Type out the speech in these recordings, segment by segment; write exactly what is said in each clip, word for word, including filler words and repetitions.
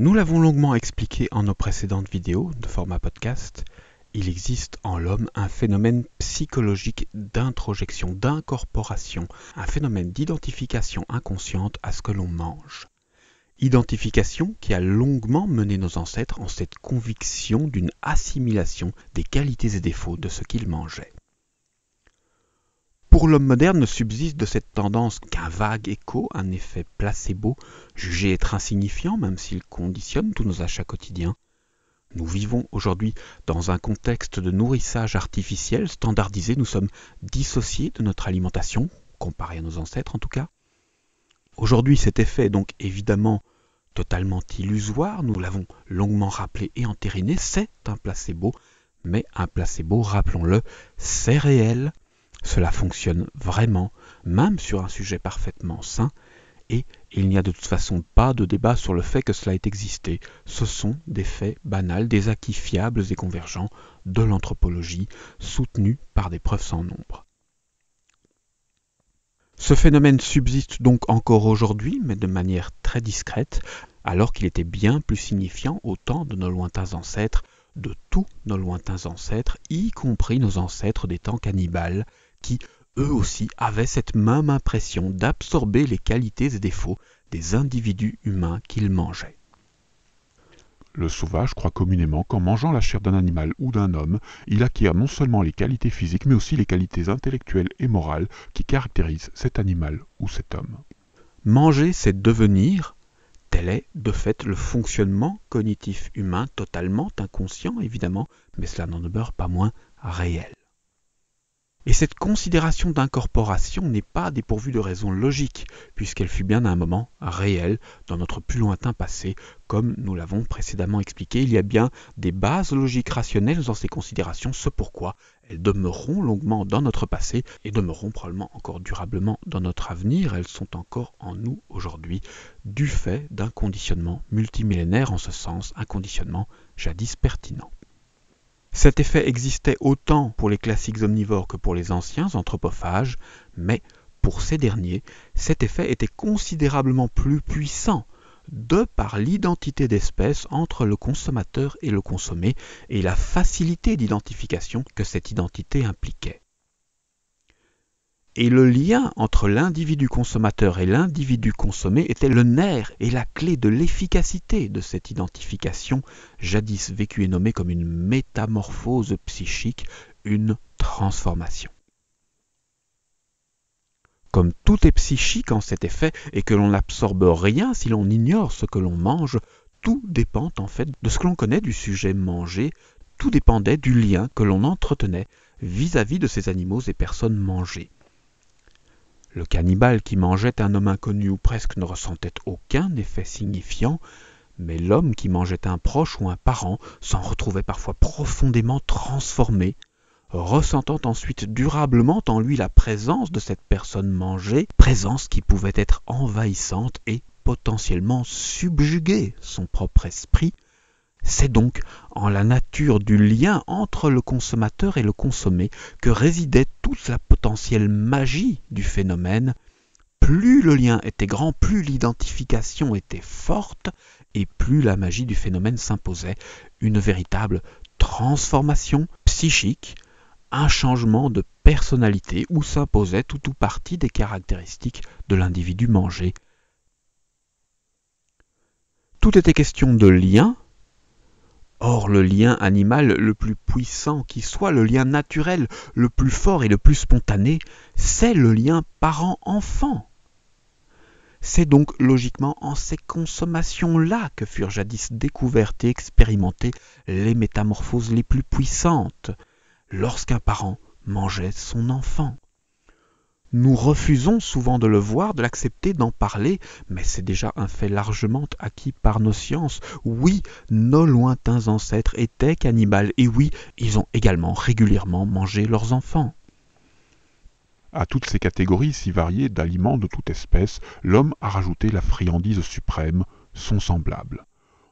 Nous l'avons longuement expliqué en nos précédentes vidéos de format podcast, il existe en l'homme un phénomène psychologique d'introjection, d'incorporation, un phénomène d'identification inconsciente à ce que l'on mange. Identification qui a longuement mené nos ancêtres en cette conviction d'une assimilation des qualités et défauts de ce qu'ils mangeaient. Pour l'homme moderne ne subsiste de cette tendance qu'un vague écho, un effet placebo, jugé être insignifiant même s'il conditionne tous nos achats quotidiens. Nous vivons aujourd'hui dans un contexte de nourrissage artificiel standardisé, nous sommes dissociés de notre alimentation, comparé à nos ancêtres en tout cas. Aujourd'hui cet effet est donc évidemment totalement illusoire, nous l'avons longuement rappelé et entériné, c'est un placebo, mais un placebo, rappelons-le, c'est réel. Cela fonctionne vraiment, même sur un sujet parfaitement sain, et il n'y a de toute façon pas de débat sur le fait que cela ait existé. Ce sont des faits banals, des acquis fiables et convergents de l'anthropologie, soutenus par des preuves sans nombre. Ce phénomène subsiste donc encore aujourd'hui, mais de manière très discrète, alors qu'il était bien plus signifiant au temps de nos lointains ancêtres, de tous nos lointains ancêtres, y compris nos ancêtres des temps cannibales, qui, eux aussi, avaient cette même impression d'absorber les qualités et défauts des individus humains qu'ils mangeaient. Le sauvage croit communément qu'en mangeant la chair d'un animal ou d'un homme, il acquiert non seulement les qualités physiques, mais aussi les qualités intellectuelles et morales qui caractérisent cet animal ou cet homme. Manger, c'est devenir, tel est de fait le fonctionnement cognitif humain totalement inconscient évidemment, mais cela n'en demeure pas moins réel. Et cette considération d'incorporation n'est pas dépourvue de raison logique, puisqu'elle fut bien à un moment réelle dans notre plus lointain passé. Comme nous l'avons précédemment expliqué, il y a bien des bases logiques rationnelles dans ces considérations, ce pourquoi elles demeureront longuement dans notre passé et demeureront probablement encore durablement dans notre avenir. Elles sont encore en nous aujourd'hui, du fait d'un conditionnement multimillénaire en ce sens, un conditionnement jadis pertinent. Cet effet existait autant pour les classiques omnivores que pour les anciens anthropophages, mais pour ces derniers, cet effet était considérablement plus puissant, de par l'identité d'espèce entre le consommateur et le consommé et la facilité d'identification que cette identité impliquait. Et le lien entre l'individu consommateur et l'individu consommé était le nerf et la clé de l'efficacité de cette identification, jadis vécue et nommée comme une métamorphose psychique, une transformation. Comme tout est psychique en cet effet et que l'on n'absorbe rien si l'on ignore ce que l'on mange, tout dépend en fait de ce que l'on connaît du sujet mangé, tout dépendait du lien que l'on entretenait vis-à-vis de ces animaux et personnes mangées. Le cannibale qui mangeait un homme inconnu ou presque ne ressentait aucun effet signifiant, mais l'homme qui mangeait un proche ou un parent s'en retrouvait parfois profondément transformé, ressentant ensuite durablement en lui la présence de cette personne mangée, présence qui pouvait être envahissante et potentiellement subjuguer son propre esprit. C'est donc en la nature du lien entre le consommateur et le consommé que résidait toute la potentielle magie du phénomène. Plus le lien était grand, plus l'identification était forte et plus la magie du phénomène s'imposait. Une véritable transformation psychique, un changement de personnalité où s'imposait tout ou partie des caractéristiques de l'individu mangé. Tout était question de lien. Or, le lien animal le plus puissant qui soit, le lien naturel le plus fort et le plus spontané, c'est le lien parent-enfant. C'est donc logiquement en ces consommations-là que furent jadis découvertes et expérimentées les métamorphoses les plus puissantes, lorsqu'un parent mangeait son enfant. Nous refusons souvent de le voir, de l'accepter, d'en parler, mais c'est déjà un fait largement acquis par nos sciences. Oui, nos lointains ancêtres étaient cannibales, et oui, ils ont également régulièrement mangé leurs enfants. À toutes ces catégories si variées d'aliments de toute espèce, l'homme a rajouté la friandise suprême, son semblable.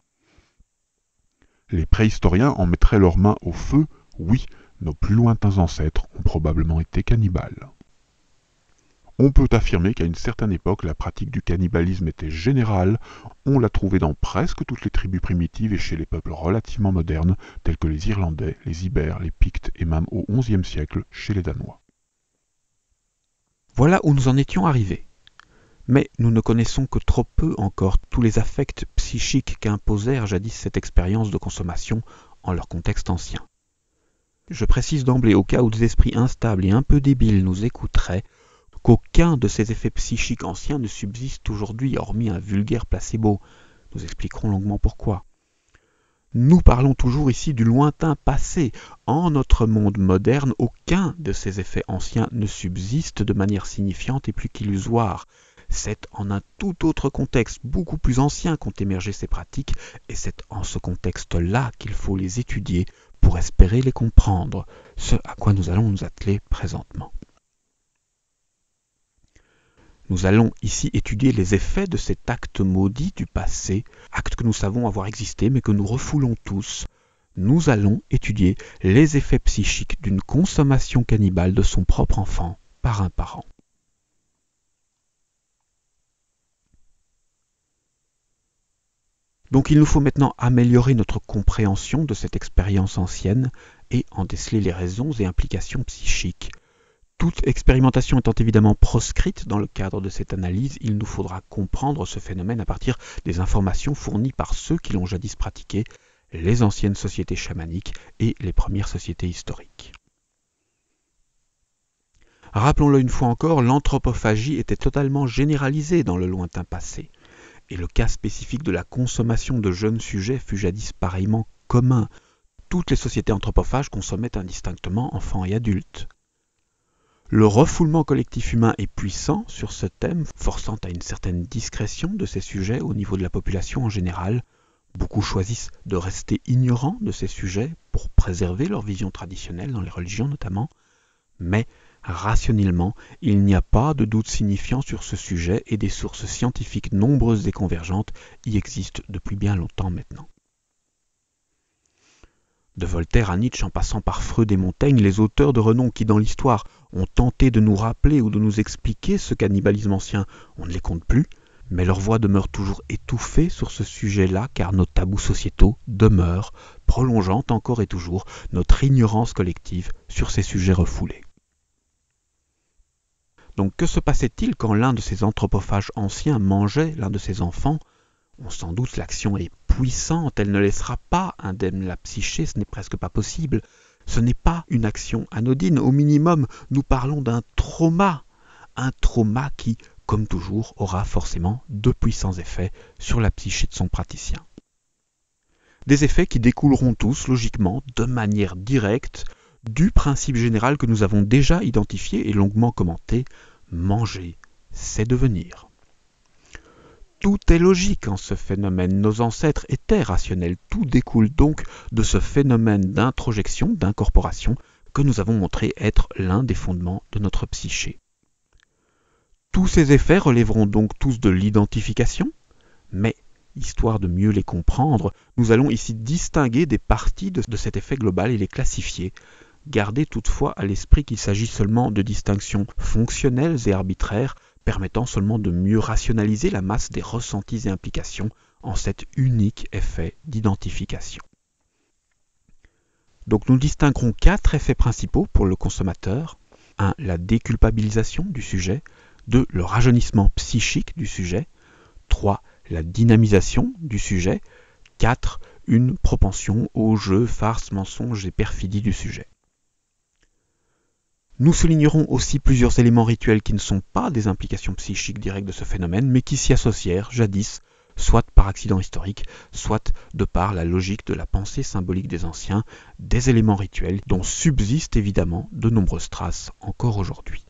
Les préhistoriens en mettraient leurs mains au feu, oui, nos plus lointains ancêtres ont probablement été cannibales. On peut affirmer qu'à une certaine époque, la pratique du cannibalisme était générale. On l'a trouvée dans presque toutes les tribus primitives et chez les peuples relativement modernes, tels que les Irlandais, les Ibères, les Pictes et même au onzième siècle chez les Danois. Voilà où nous en étions arrivés. Mais nous ne connaissons que trop peu encore tous les affects psychiques qu'imposèrent jadis cette expérience de consommation en leur contexte ancien. Je précise d'emblée, au cas où des esprits instables et un peu débiles nous écouteraient, qu'aucun de ces effets psychiques anciens ne subsiste aujourd'hui, hormis un vulgaire placebo. Nous expliquerons longuement pourquoi. Nous parlons toujours ici du lointain passé. En notre monde moderne, aucun de ces effets anciens ne subsiste de manière signifiante et plus qu'illusoire. C'est en un tout autre contexte, beaucoup plus ancien, qu'ont émergé ces pratiques, et c'est en ce contexte-là qu'il faut les étudier pour espérer les comprendre, ce à quoi nous allons nous atteler présentement. Nous allons ici étudier les effets de cet acte maudit du passé, acte que nous savons avoir existé mais que nous refoulons tous. Nous allons étudier les effets psychiques d'une consommation cannibale de son propre enfant par un parent. Donc il nous faut maintenant améliorer notre compréhension de cette expérience ancienne et en déceler les raisons et implications psychiques. Toute expérimentation étant évidemment proscrite dans le cadre de cette analyse, il nous faudra comprendre ce phénomène à partir des informations fournies par ceux qui l'ont jadis pratiqué, les anciennes sociétés chamaniques et les premières sociétés historiques. Rappelons-le une fois encore, l'anthropophagie était totalement généralisée dans le lointain passé, et le cas spécifique de la consommation de jeunes sujets fut jadis pareillement commun. Toutes les sociétés anthropophages consommaient indistinctement enfants et adultes. Le refoulement collectif humain est puissant sur ce thème, forçant à une certaine discrétion de ces sujets au niveau de la population en général. Beaucoup choisissent de rester ignorants de ces sujets pour préserver leur vision traditionnelle dans les religions notamment, mais rationnellement, il n'y a pas de doute signifiant sur ce sujet et des sources scientifiques nombreuses et convergentes y existent depuis bien longtemps maintenant. De Voltaire à Nietzsche en passant par Freud et Montaigne, les auteurs de renom qui dans l'histoire ont tenté de nous rappeler ou de nous expliquer ce cannibalisme ancien, on ne les compte plus, mais leur voix demeure toujours étouffée sur ce sujet-là car nos tabous sociétaux demeurent, prolongeant encore et toujours notre ignorance collective sur ces sujets refoulés. Donc que se passait-il quand l'un de ces anthropophages anciens mangeait l'un de ses enfants? On s'en doute, l'action est puissante, elle ne laissera pas indemne la psyché, ce n'est presque pas possible. Ce n'est pas une action anodine, au minimum, nous parlons d'un trauma. Un trauma qui, comme toujours, aura forcément de puissants effets sur la psyché de son praticien. Des effets qui découleront tous, logiquement, de manière directe, du principe général que nous avons déjà identifié et longuement commenté, manger, c'est devenir. Tout est logique en ce phénomène, nos ancêtres étaient rationnels, tout découle donc de ce phénomène d'introjection, d'incorporation, que nous avons montré être l'un des fondements de notre psyché. Tous ces effets relèveront donc tous de l'identification, mais, histoire de mieux les comprendre, nous allons ici distinguer des parties de, de cet effet global et les classifier. Gardez toutefois à l'esprit qu'il s'agit seulement de distinctions fonctionnelles et arbitraires, permettant seulement de mieux rationaliser la masse des ressentis et implications en cet unique effet d'identification. Donc nous distinguerons quatre effets principaux pour le consommateur. un. La déculpabilisation du sujet. deux. Le rajeunissement psychique du sujet. trois. La dynamisation du sujet. quatre. Une propension au jeu, farce, mensonge et perfidie du sujet. Nous soulignerons aussi plusieurs éléments rituels qui ne sont pas des implications psychiques directes de ce phénomène, mais qui s'y associèrent jadis, soit par accident historique, soit de par la logique de la pensée symbolique des anciens, des éléments rituels dont subsistent évidemment de nombreuses traces encore aujourd'hui.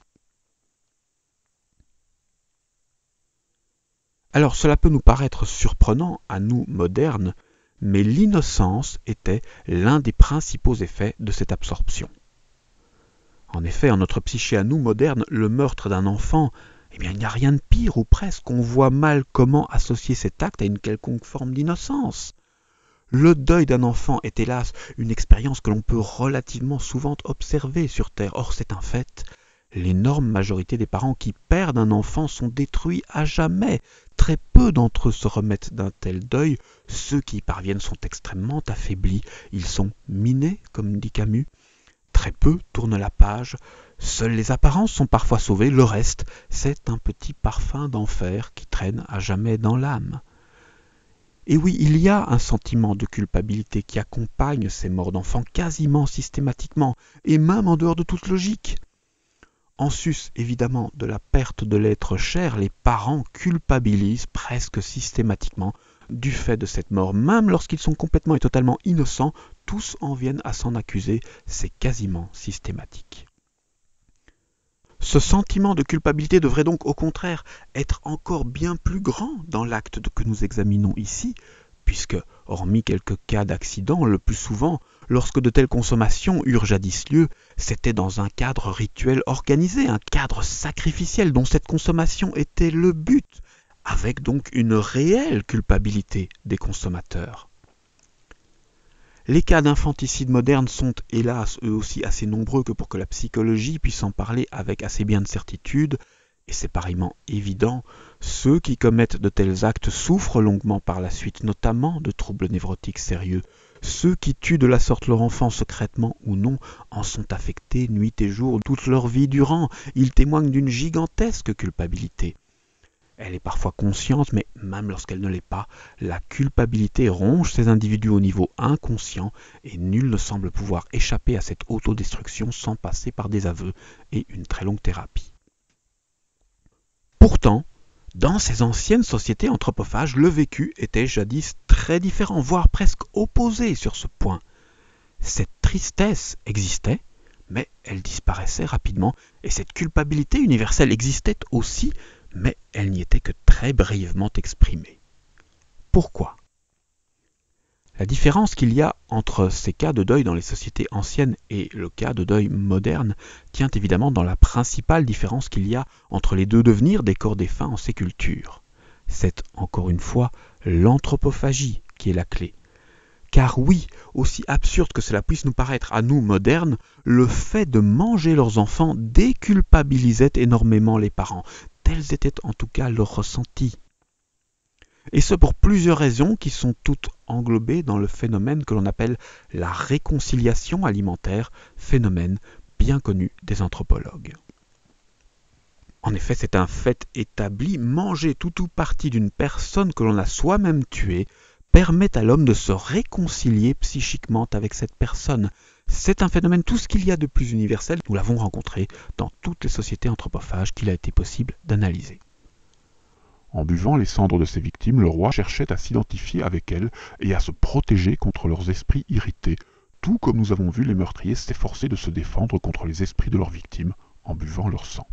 Alors cela peut nous paraître surprenant à nous modernes, mais l'innocence était l'un des principaux effets de cette absorption. En effet, en notre psyché à nous modernes, le meurtre d'un enfant, eh bien, il n'y a rien de pire, ou presque. On voit mal comment associer cet acte à une quelconque forme d'innocence. Le deuil d'un enfant est hélas une expérience que l'on peut relativement souvent observer sur Terre. Or, c'est un fait, L'énorme majorité des parents qui perdent un enfant sont détruits à jamais. Très peu d'entre eux se remettent d'un tel deuil. Ceux qui y parviennent sont extrêmement affaiblis. Ils sont minés, comme dit Camus. Très peu tournent la page. Seules les apparences sont parfois sauvées. Le reste, c'est un petit parfum d'enfer qui traîne à jamais dans l'âme. Et oui, il y a un sentiment de culpabilité qui accompagne ces morts d'enfants quasiment systématiquement, et même en dehors de toute logique. En sus, évidemment, de la perte de l'être cher, les parents culpabilisent presque systématiquement du fait de cette mort. Même lorsqu'ils sont complètement et totalement innocents, tous en viennent à s'en accuser, c'est quasiment systématique. Ce sentiment de culpabilité devrait donc au contraire être encore bien plus grand dans l'acte que nous examinons ici, puisque, hormis quelques cas d'accident, le plus souvent, lorsque de telles consommations eurent jadis lieu, c'était dans un cadre rituel organisé, un cadre sacrificiel dont cette consommation était le but, avec donc une réelle culpabilité des consommateurs. Les cas d'infanticide moderne sont hélas eux aussi assez nombreux que pour que la psychologie puisse en parler avec assez bien de certitude, et c'est pareillement évident, ceux qui commettent de tels actes souffrent longuement par la suite, notamment de troubles névrotiques sérieux. Ceux qui tuent de la sorte leur enfant secrètement ou non en sont affectés nuit et jour toute leur vie durant. Ils témoignent d'une gigantesque culpabilité. Elle est parfois consciente, mais même lorsqu'elle ne l'est pas, la culpabilité ronge ces individus au niveau inconscient et nul ne semble pouvoir échapper à cette autodestruction sans passer par des aveux et une très longue thérapie. Pourtant, dans ces anciennes sociétés anthropophages, le vécu était jadis très différent, voire presque opposé sur ce point. Cette tristesse existait, mais elle disparaissait rapidement, et cette culpabilité universelle existait aussi, mais elle n'y était que très brièvement exprimée. Pourquoi ? La différence qu'il y a entre ces cas de deuil dans les sociétés anciennes et le cas de deuil moderne tient évidemment dans la principale différence qu'il y a entre les deux devenirs des corps défunts en ces cultures. C'est encore une fois l'anthropophagie qui est la clé. Car oui, aussi absurde que cela puisse nous paraître à nous modernes, le fait de manger leurs enfants déculpabilisait énormément les parents. Tels étaient en tout cas leurs ressentis. Et ce pour plusieurs raisons qui sont toutes englobées dans le phénomène que l'on appelle la réconciliation alimentaire, phénomène bien connu des anthropologues. En effet, c'est un fait établi, manger tout ou partie d'une personne que l'on a soi-même tuée permet à l'homme de se réconcilier psychiquement avec cette personne. C'est un phénomène tout ce qu'il y a de plus universel. Nous l'avons rencontré dans toutes les sociétés anthropophages qu'il a été possible d'analyser. En buvant les cendres de ses victimes, le roi cherchait à s'identifier avec elles et à se protéger contre leurs esprits irrités, tout comme nous avons vu les meurtriers s'efforcer de se défendre contre les esprits de leurs victimes en buvant leur sang.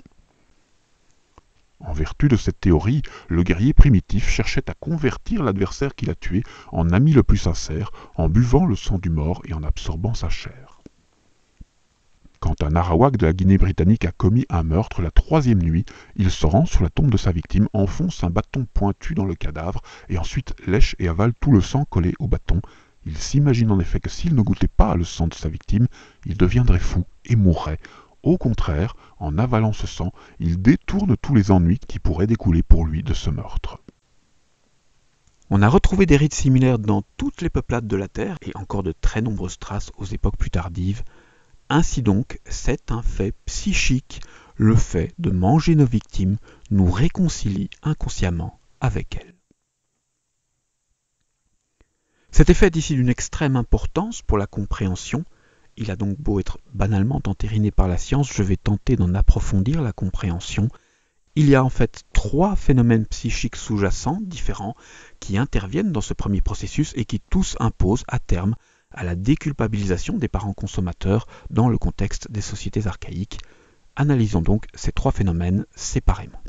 En vertu de cette théorie, le guerrier primitif cherchait à convertir l'adversaire qu'il a tué en ami le plus sincère, en buvant le sang du mort et en absorbant sa chair. Quand un Arawak de la Guinée britannique a commis un meurtre la troisième nuit, il se rend sur la tombe de sa victime, enfonce un bâton pointu dans le cadavre et ensuite lèche et avale tout le sang collé au bâton. Il s'imagine en effet que s'il ne goûtait pas le sang de sa victime, il deviendrait fou et mourrait. Au contraire, en avalant ce sang, il détourne tous les ennuis qui pourraient découler pour lui de ce meurtre. On a retrouvé des rites similaires dans toutes les peuplades de la Terre et encore de très nombreuses traces aux époques plus tardives. Ainsi donc, c'est un fait psychique, le fait de manger nos victimes nous réconcilie inconsciemment avec elles. Cet effet est ici d'une extrême importance pour la compréhension. Il a donc beau être banalement entériné par la science, je vais tenter d'en approfondir la compréhension. Il y a en fait trois phénomènes psychiques sous-jacents différents qui interviennent dans ce premier processus et qui tous imposent à terme à la déculpabilisation des parents consommateurs dans le contexte des sociétés archaïques. Analysons donc ces trois phénomènes séparément.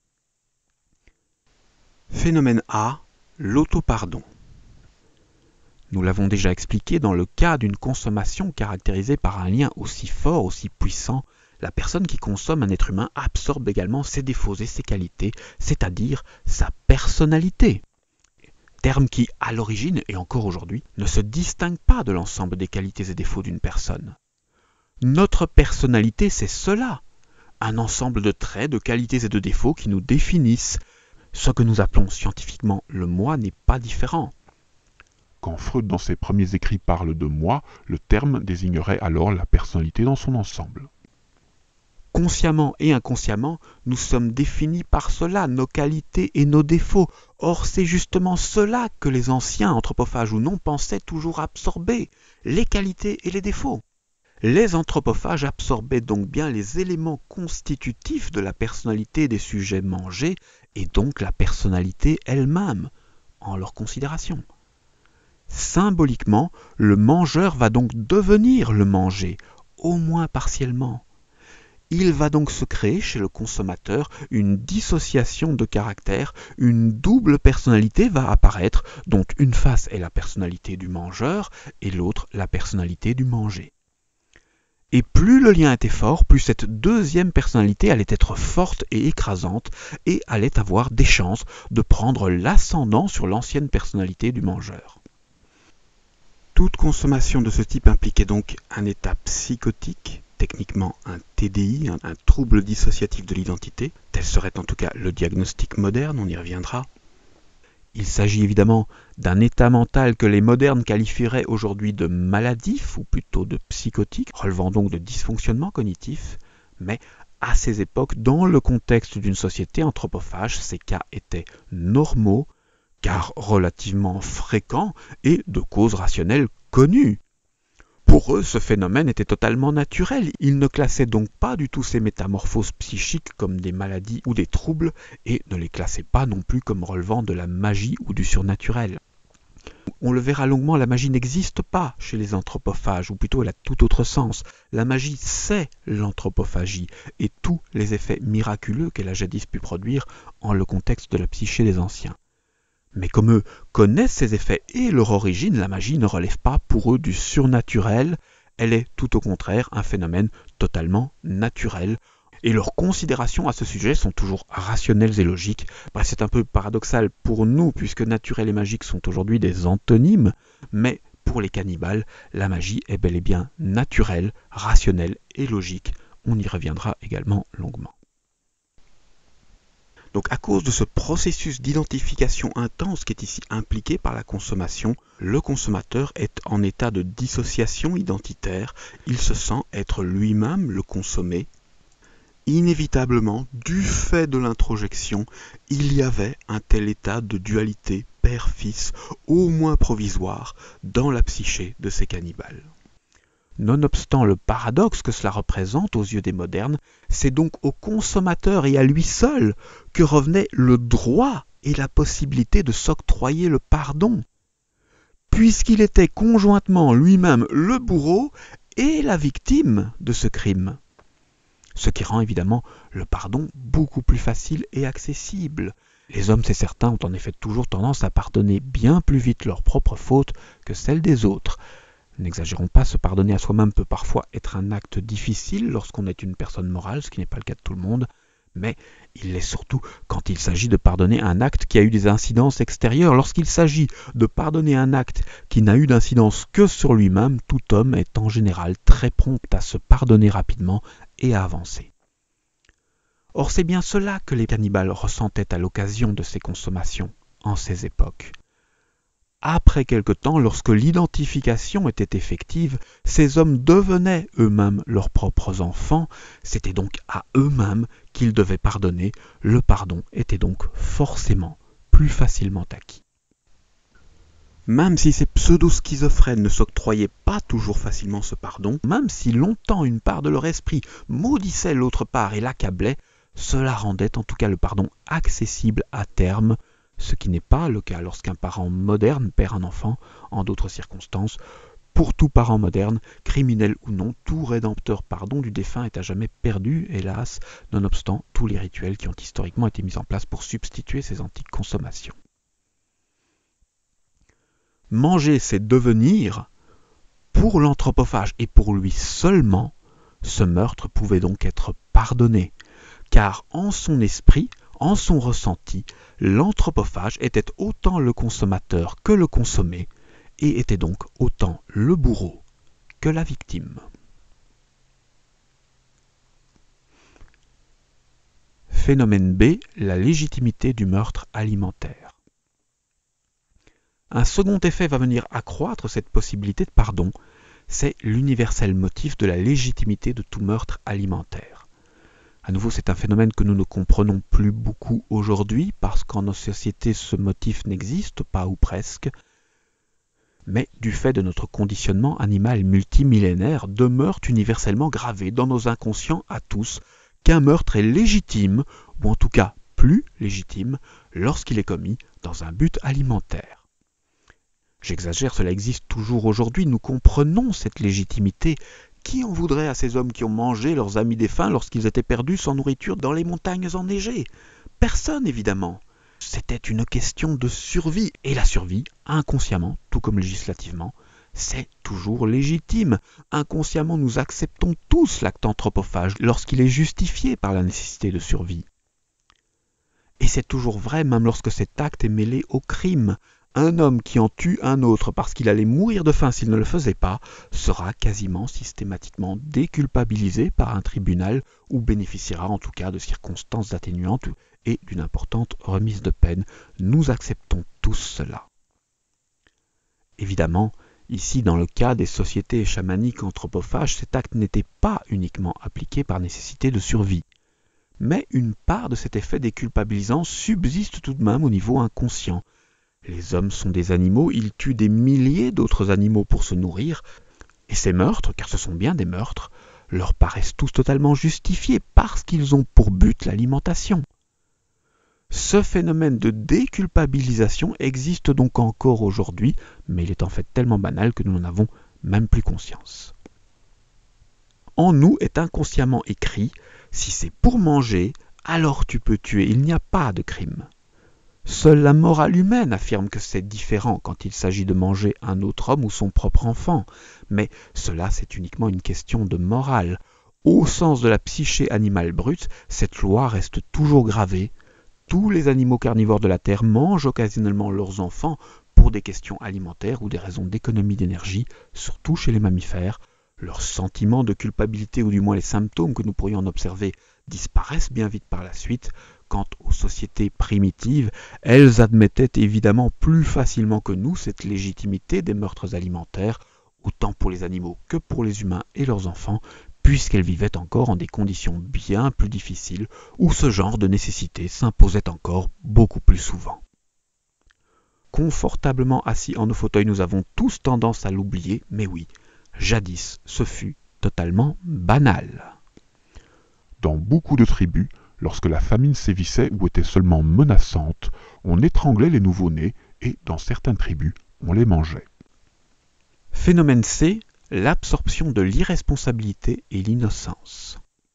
Phénomène A, l'autopardon. Nous l'avons déjà expliqué, dans le cas d'une consommation caractérisée par un lien aussi fort, aussi puissant, la personne qui consomme un être humain absorbe également ses défauts et ses qualités, c'est-à-dire sa personnalité. Terme qui, à l'origine et encore aujourd'hui, ne se distingue pas de l'ensemble des qualités et défauts d'une personne. Notre personnalité, c'est cela. un ensemble de traits, de qualités et de défauts qui nous définissent. Ce que nous appelons scientifiquement le moi n'est pas différent. Quand Freud dans ses premiers écrits parle de moi, le terme désignerait alors la personnalité dans son ensemble. Consciemment et inconsciemment, nous sommes définis par cela, nos qualités et nos défauts. Or, c'est justement cela que les anciens, anthropophages ou non, pensaient toujours absorber, les qualités et les défauts. Les anthropophages absorbaient donc bien les éléments constitutifs de la personnalité des sujets mangés, et donc la personnalité elle-même, en leur considération. Symboliquement, le mangeur va donc devenir le mangé, au moins partiellement. Il va donc se créer chez le consommateur une dissociation de caractère, une double personnalité va apparaître, dont une face est la personnalité du mangeur et l'autre la personnalité du mangé. Et plus le lien était fort, plus cette deuxième personnalité allait être forte et écrasante et allait avoir des chances de prendre l'ascendant sur l'ancienne personnalité du mangeur. Toute consommation de ce type impliquait donc un état psychotique, techniquement un T D I, un, un trouble dissociatif de l'identité, tel serait en tout cas le diagnostic moderne, on y reviendra. Il s'agit évidemment d'un état mental que les modernes qualifieraient aujourd'hui de maladif, ou plutôt de psychotique, relevant donc de dysfonctionnement cognitif, mais à ces époques, dans le contexte d'une société anthropophage, ces cas étaient normaux, car relativement fréquents et de cause rationnelle connue. Pour eux, ce phénomène était totalement naturel. Ils ne classaient donc pas du tout ces métamorphoses psychiques comme des maladies ou des troubles et ne les classaient pas non plus comme relevant de la magie ou du surnaturel. On le verra longuement, la magie n'existe pas chez les anthropophages, ou plutôt elle a tout autre sens. La magie, c'est l'anthropophagie et tous les effets miraculeux qu'elle a jadis pu produire en le contexte de la psyché des anciens. Mais comme eux connaissent ces effets et leur origine, la magie ne relève pas pour eux du surnaturel, elle est tout au contraire un phénomène totalement naturel. Et leurs considérations à ce sujet sont toujours rationnelles et logiques. Bref, c'est un peu paradoxal pour nous, puisque naturel et magique sont aujourd'hui des antonymes, mais pour les cannibales, la magie est bel et bien naturelle, rationnelle et logique. On y reviendra également longuement. Donc à cause de ce processus d'identification intense qui est ici impliqué par la consommation, le consommateur est en état de dissociation identitaire, il se sent être lui-même le consommé. Inévitablement, du fait de l'introjection, il y avait un tel état de dualité père-fils, au moins provisoire, dans la psyché de ces cannibales. Nonobstant le paradoxe que cela représente aux yeux des modernes, c'est donc au consommateur et à lui seul que revenait le droit et la possibilité de s'octroyer le pardon, puisqu'il était conjointement lui-même le bourreau et la victime de ce crime. Ce qui rend évidemment le pardon beaucoup plus facile et accessible. Les hommes, c'est certain, ont en effet toujours tendance à pardonner bien plus vite leurs propres fautes que celles des autres. N'exagérons pas, se pardonner à soi-même peut parfois être un acte difficile lorsqu'on est une personne morale, ce qui n'est pas le cas de tout le monde, mais il l'est surtout quand il s'agit de pardonner un acte qui a eu des incidences extérieures. Lorsqu'il s'agit de pardonner un acte qui n'a eu d'incidence que sur lui-même, tout homme est en général très prompt à se pardonner rapidement et à avancer. Or, c'est bien cela que les cannibales ressentaient à l'occasion de ces consommations, en ces époques. Après quelque temps, lorsque l'identification était effective, ces hommes devenaient eux-mêmes leurs propres enfants, c'était donc à eux-mêmes qu'ils devaient pardonner, le pardon était donc forcément plus facilement acquis. Même si ces pseudo-schizophrènes ne s'octroyaient pas toujours facilement ce pardon, même si longtemps une part de leur esprit maudissait l'autre part et l'accablait, cela rendait en tout cas le pardon accessible à terme, ce qui n'est pas le cas lorsqu'un parent moderne perd un enfant en d'autres circonstances. Pour tout parent moderne, criminel ou non, tout rédempteur pardon du défunt est à jamais perdu, hélas, nonobstant tous les rituels qui ont historiquement été mis en place pour substituer ces antiques consommations. Manger, c'est devenir. Pour l'anthropophage et pour lui seulement, ce meurtre pouvait donc être pardonné, car en son esprit, en son ressenti, l'anthropophage était autant le consommateur que le consommé, et était donc autant le bourreau que la victime. Phénomène B, la légitimité du meurtre alimentaire. Un second effet va venir accroître cette possibilité de pardon, c'est l'universel motif de la légitimité de tout meurtre alimentaire. À nouveau, c'est un phénomène que nous ne comprenons plus beaucoup aujourd'hui parce qu'en nos sociétés, ce motif n'existe pas ou presque, mais du fait de notre conditionnement animal multimillénaire, demeure universellement gravé dans nos inconscients à tous qu'un meurtre est légitime, ou en tout cas plus légitime, lorsqu'il est commis dans un but alimentaire. J'exagère, cela existe toujours aujourd'hui, nous comprenons cette légitimité. Qui en voudrait à ces hommes qui ont mangé leurs amis défunts lorsqu'ils étaient perdus sans nourriture dans les montagnes enneigées? Personne, évidemment. C'était une question de survie, et la survie, inconsciemment, tout comme législativement, c'est toujours légitime. Inconsciemment, nous acceptons tous l'acte anthropophage lorsqu'il est justifié par la nécessité de survie. Et c'est toujours vrai même lorsque cet acte est mêlé au crime. Un homme qui en tue un autre parce qu'il allait mourir de faim s'il ne le faisait pas sera quasiment systématiquement déculpabilisé par un tribunal ou bénéficiera en tout cas de circonstances atténuantes et d'une importante remise de peine. Nous acceptons tous cela. Évidemment, ici dans le cas des sociétés chamaniques anthropophages, cet acte n'était pas uniquement appliqué par nécessité de survie. Mais une part de cet effet déculpabilisant subsiste tout de même au niveau inconscient. Les hommes sont des animaux, ils tuent des milliers d'autres animaux pour se nourrir, et ces meurtres, car ce sont bien des meurtres, leur paraissent tous totalement justifiés parce qu'ils ont pour but l'alimentation. Ce phénomène de déculpabilisation existe donc encore aujourd'hui, mais il est en fait tellement banal que nous n'en avons même plus conscience. En nous est inconsciemment écrit « Si c'est pour manger, alors tu peux tuer, il n'y a pas de crime ». Seule la morale humaine affirme que c'est différent quand il s'agit de manger un autre homme ou son propre enfant, mais cela c'est uniquement une question de morale. Au sens de la psyché animale brute, cette loi reste toujours gravée. Tous les animaux carnivores de la Terre mangent occasionnellement leurs enfants pour des questions alimentaires ou des raisons d'économie d'énergie, surtout chez les mammifères. Leurs sentiments de culpabilité ou du moins les symptômes que nous pourrions en observer disparaissent bien vite par la suite. Quant aux sociétés primitives, elles admettaient évidemment plus facilement que nous cette légitimité des meurtres alimentaires, autant pour les animaux que pour les humains et leurs enfants, puisqu'elles vivaient encore en des conditions bien plus difficiles, où ce genre de nécessité s'imposait encore beaucoup plus souvent. Confortablement assis en nos fauteuils, nous avons tous tendance à l'oublier, mais oui, jadis, ce fut totalement banal. Dans beaucoup de tribus, lorsque la famine sévissait ou était seulement menaçante, on étranglait les nouveau-nés et, dans certaines tribus, on les mangeait. Phénomène C, l'absorption de l'irresponsabilité et l'innocence.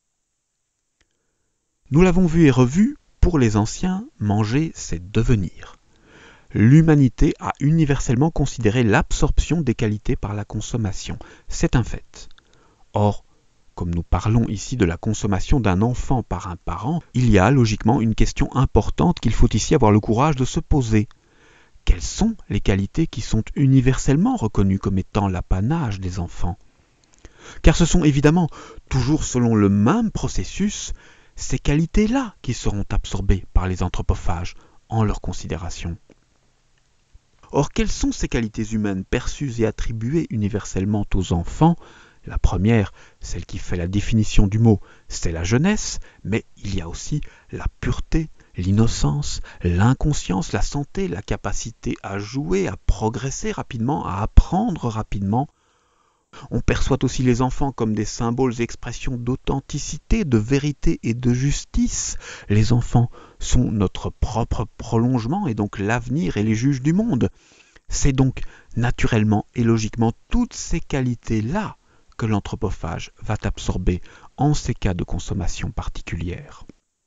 Nous l'avons vu et revu, pour les anciens, manger c'est devenir. L'humanité a universellement considéré l'absorption des qualités par la consommation. C'est un fait. Or, comme nous parlons ici de la consommation d'un enfant par un parent, il y a logiquement une question importante qu'il faut ici avoir le courage de se poser. Quelles sont les qualités qui sont universellement reconnues comme étant l'apanage des enfants? Car ce sont évidemment, toujours selon le même processus, ces qualités-là qui seront absorbées par les anthropophages en leur considération. Or, quelles sont ces qualités humaines perçues et attribuées universellement aux enfants? La première, celle qui fait la définition du mot, c'est la jeunesse, mais il y a aussi la pureté, l'innocence, l'inconscience, la santé, la capacité à jouer, à progresser rapidement, à apprendre rapidement. On perçoit aussi les enfants comme des symboles et expressions d'authenticité, de vérité et de justice. Les enfants sont notre propre prolongement et donc l'avenir et les juges du monde. C'est donc naturellement et logiquement toutes ces qualités-là que l'anthropophage va absorber en ces cas de consommation particulière.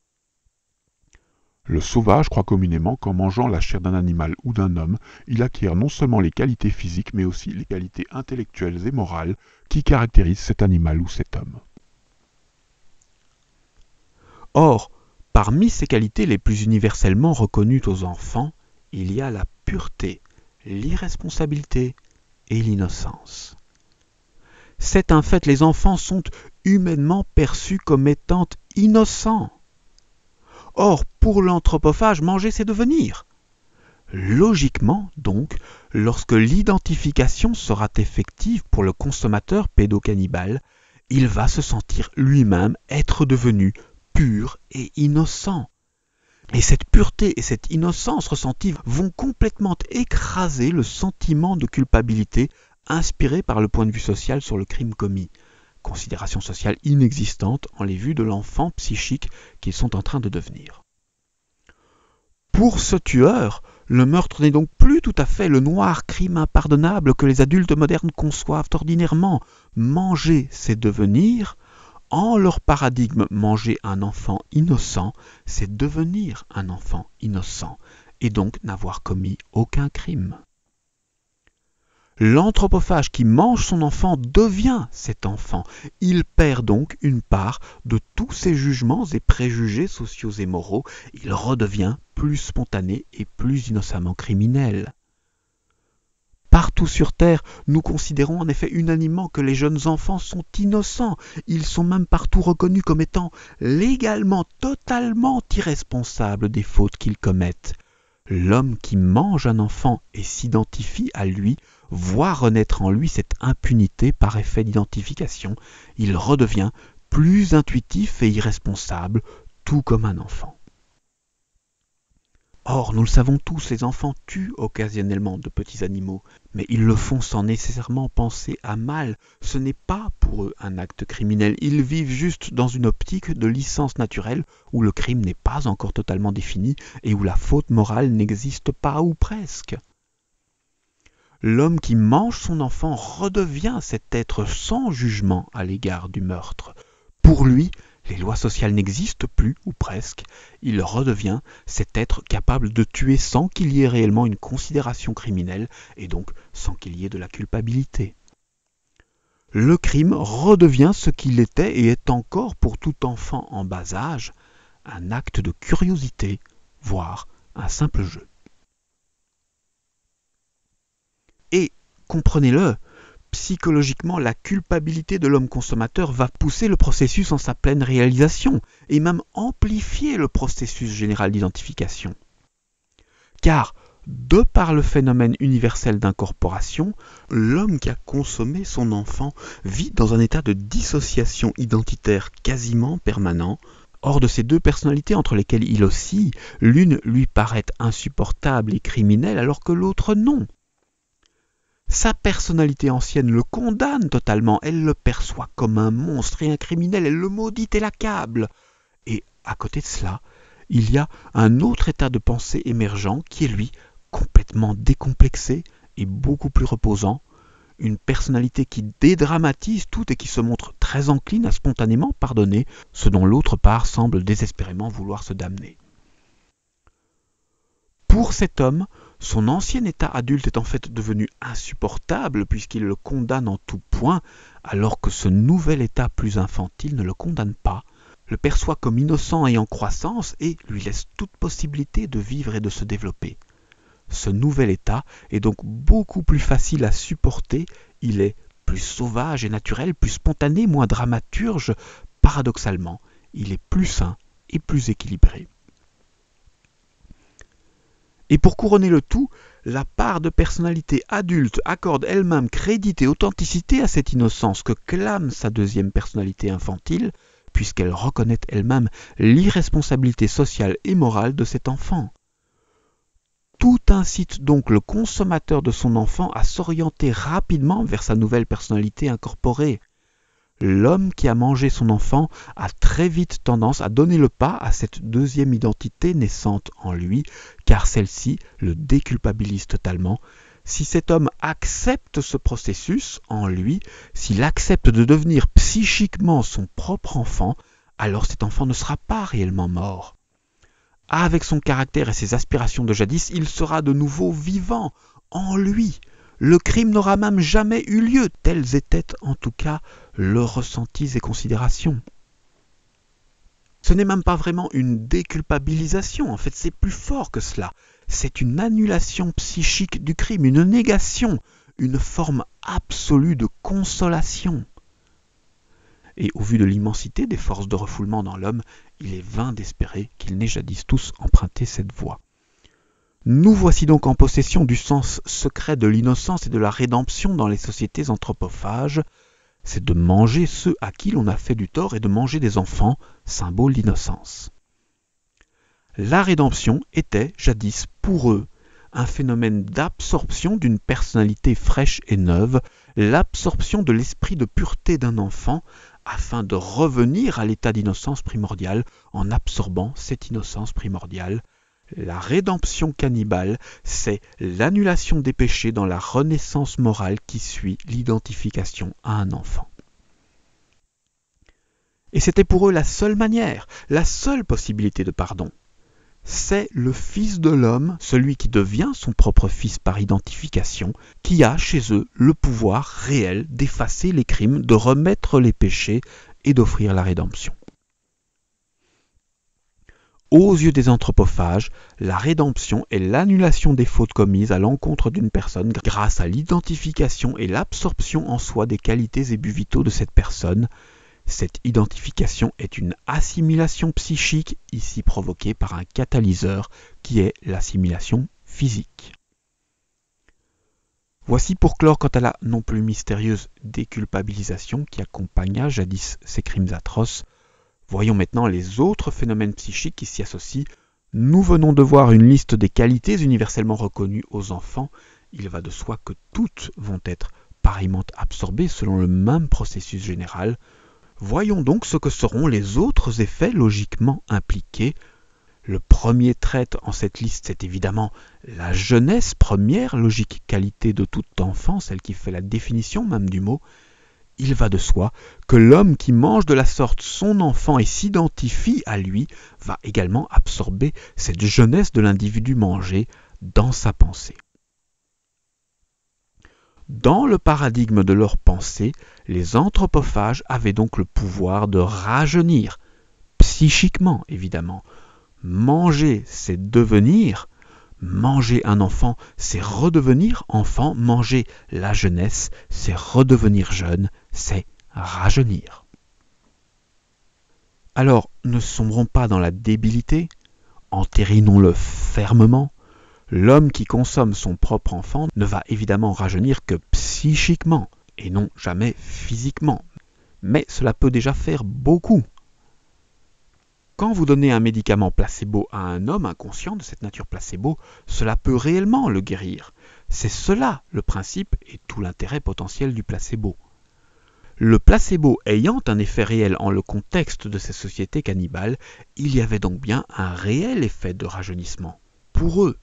Le sauvage croit communément qu'en mangeant la chair d'un animal ou d'un homme, il acquiert non seulement les qualités physiques, mais aussi les qualités intellectuelles et morales qui caractérisent cet animal ou cet homme. Or, parmi ces qualités les plus universellement reconnues aux enfants, il y a la pureté, l'irresponsabilité et l'innocence. C'est un fait, les enfants sont humainement perçus comme étant innocents. Or, pour l'anthropophage, manger, c'est devenir. Logiquement, donc, lorsque l'identification sera effective pour le consommateur pédocannibale, il va se sentir lui-même être devenu pur et innocent. Et cette pureté et cette innocence ressentie vont complètement écraser le sentiment de culpabilité inspiré par le point de vue social sur le crime commis. Considération sociale inexistante en les vues de l'enfant psychique qu'ils sont en train de devenir. Pour ce tueur, le meurtre n'est donc plus tout à fait le noir crime impardonnable que les adultes modernes conçoivent ordinairement. Manger, c'est devenir. En leur paradigme, manger un enfant innocent, c'est devenir un enfant innocent, et donc n'avoir commis aucun crime. L'anthropophage qui mange son enfant devient cet enfant. Il perd donc une part de tous ses jugements et préjugés sociaux et moraux. Il redevient plus spontané et plus innocemment criminel. Partout sur Terre, nous considérons en effet unanimement que les jeunes enfants sont innocents. Ils sont même partout reconnus comme étant légalement, totalement irresponsables des fautes qu'ils commettent. L'homme qui mange un enfant et s'identifie à lui voit renaître en lui cette impunité par effet d'identification. Il redevient plus intuitif et irresponsable, tout comme un enfant. Or, nous le savons tous, les enfants tuent occasionnellement de petits animaux, mais ils le font sans nécessairement penser à mal. Ce n'est pas pour eux un acte criminel. Ils vivent juste dans une optique de licence naturelle où le crime n'est pas encore totalement défini et où la faute morale n'existe pas ou presque. L'homme qui mange son enfant redevient cet être sans jugement à l'égard du meurtre. Pour lui, les lois sociales n'existent plus, ou presque. Il redevient cet être capable de tuer sans qu'il y ait réellement une considération criminelle, et donc sans qu'il y ait de la culpabilité. Le crime redevient ce qu'il était et est encore pour tout enfant en bas âge, un acte de curiosité, voire un simple jeu. Et, comprenez-le, psychologiquement, la culpabilité de l'homme consommateur va pousser le processus en sa pleine réalisation et même amplifier le processus général d'identification. Car, de par le phénomène universel d'incorporation, l'homme qui a consommé son enfant vit dans un état de dissociation identitaire quasiment permanent. Hors de ces deux personnalités entre lesquelles il oscille, l'une lui paraît insupportable et criminelle alors que l'autre non. Sa personnalité ancienne le condamne totalement, elle le perçoit comme un monstre et un criminel, elle le maudit et l'accable. Et à côté de cela, il y a un autre état de pensée émergent qui est lui complètement décomplexé et beaucoup plus reposant, une personnalité qui dédramatise tout et qui se montre très encline à spontanément pardonner ce dont l'autre part semble désespérément vouloir se damner. Pour cet homme, son ancien état adulte est en fait devenu insupportable puisqu'il le condamne en tout point, alors que ce nouvel état plus infantile ne le condamne pas, le perçoit comme innocent et en croissance et lui laisse toute possibilité de vivre et de se développer. Ce nouvel état est donc beaucoup plus facile à supporter, il est plus sauvage et naturel, plus spontané, moins dramaturge, paradoxalement, il est plus sain et plus équilibré. Et pour couronner le tout, la part de personnalité adulte accorde elle-même crédit et authenticité à cette innocence que clame sa deuxième personnalité infantile, puisqu'elle reconnaît elle-même l'irresponsabilité sociale et morale de cet enfant. Tout incite donc le consommateur de son enfant à s'orienter rapidement vers sa nouvelle personnalité incorporée. L'homme qui a mangé son enfant a très vite tendance à donner le pas à cette deuxième identité naissante en lui, car celle-ci le déculpabilise totalement. Si cet homme accepte ce processus en lui, s'il accepte de devenir psychiquement son propre enfant, alors cet enfant ne sera pas réellement mort. Avec son caractère et ses aspirations de jadis, il sera de nouveau vivant en lui. Le crime n'aura même jamais eu lieu, tels étaient en tout cas leurs ressentis et considérations. Ce n'est même pas vraiment une déculpabilisation, en fait c'est plus fort que cela. C'est une annulation psychique du crime, une négation, une forme absolue de consolation. Et au vu de l'immensité des forces de refoulement dans l'homme, il est vain d'espérer qu'ils n'aient jadis tous emprunté cette voie. Nous voici donc en possession du sens secret de l'innocence et de la rédemption dans les sociétés anthropophages, c'est de manger ceux à qui l'on a fait du tort et de manger des enfants, symbole d'innocence. La rédemption était, jadis, pour eux, un phénomène d'absorption d'une personnalité fraîche et neuve, l'absorption de l'esprit de pureté d'un enfant, afin de revenir à l'état d'innocence primordiale en absorbant cette innocence primordiale. La rédemption cannibale, c'est l'annulation des péchés dans la renaissance morale qui suit l'identification à un enfant. Et c'était pour eux la seule manière, la seule possibilité de pardon. C'est le Fils de l'homme, celui qui devient son propre fils par identification, qui a chez eux le pouvoir réel d'effacer les crimes, de remettre les péchés et d'offrir la rédemption. Aux yeux des anthropophages, la rédemption est l'annulation des fautes commises à l'encontre d'une personne grâce à l'identification et l'absorption en soi des qualités et buts vitaux de cette personne. Cette identification est une assimilation psychique, ici provoquée par un catalyseur, qui est l'assimilation physique. Voici pour clore quant à la non plus mystérieuse déculpabilisation qui accompagna jadis ces crimes atroces. Voyons maintenant les autres phénomènes psychiques qui s'y associent. Nous venons de voir une liste des qualités universellement reconnues aux enfants. Il va de soi que toutes vont être pareillement absorbées selon le même processus général. Voyons donc ce que seront les autres effets logiquement impliqués. Le premier trait en cette liste, c'est évidemment la jeunesse, première logique qualité de tout enfant, celle qui fait la définition même du mot. Il va de soi que l'homme qui mange de la sorte son enfant et s'identifie à lui va également absorber cette jeunesse de l'individu mangé dans sa pensée. Dans le paradigme de leur pensée, les anthropophages avaient donc le pouvoir de rajeunir, psychiquement évidemment. Manger, c'est devenir. Manger un enfant, c'est redevenir enfant. Manger la jeunesse, c'est redevenir jeune, c'est rajeunir. Alors, ne sombrons pas dans la débilité, entérinons-le fermement. L'homme qui consomme son propre enfant ne va évidemment rajeunir que psychiquement, et non jamais physiquement. Mais cela peut déjà faire beaucoup. Quand vous donnez un médicament placebo à un homme inconscient de cette nature placebo, cela peut réellement le guérir. C'est cela le principe et tout l'intérêt potentiel du placebo. Le placebo ayant un effet réel en le contexte de ces sociétés cannibales, il y avait donc bien un réel effet de rajeunissement, pour eux.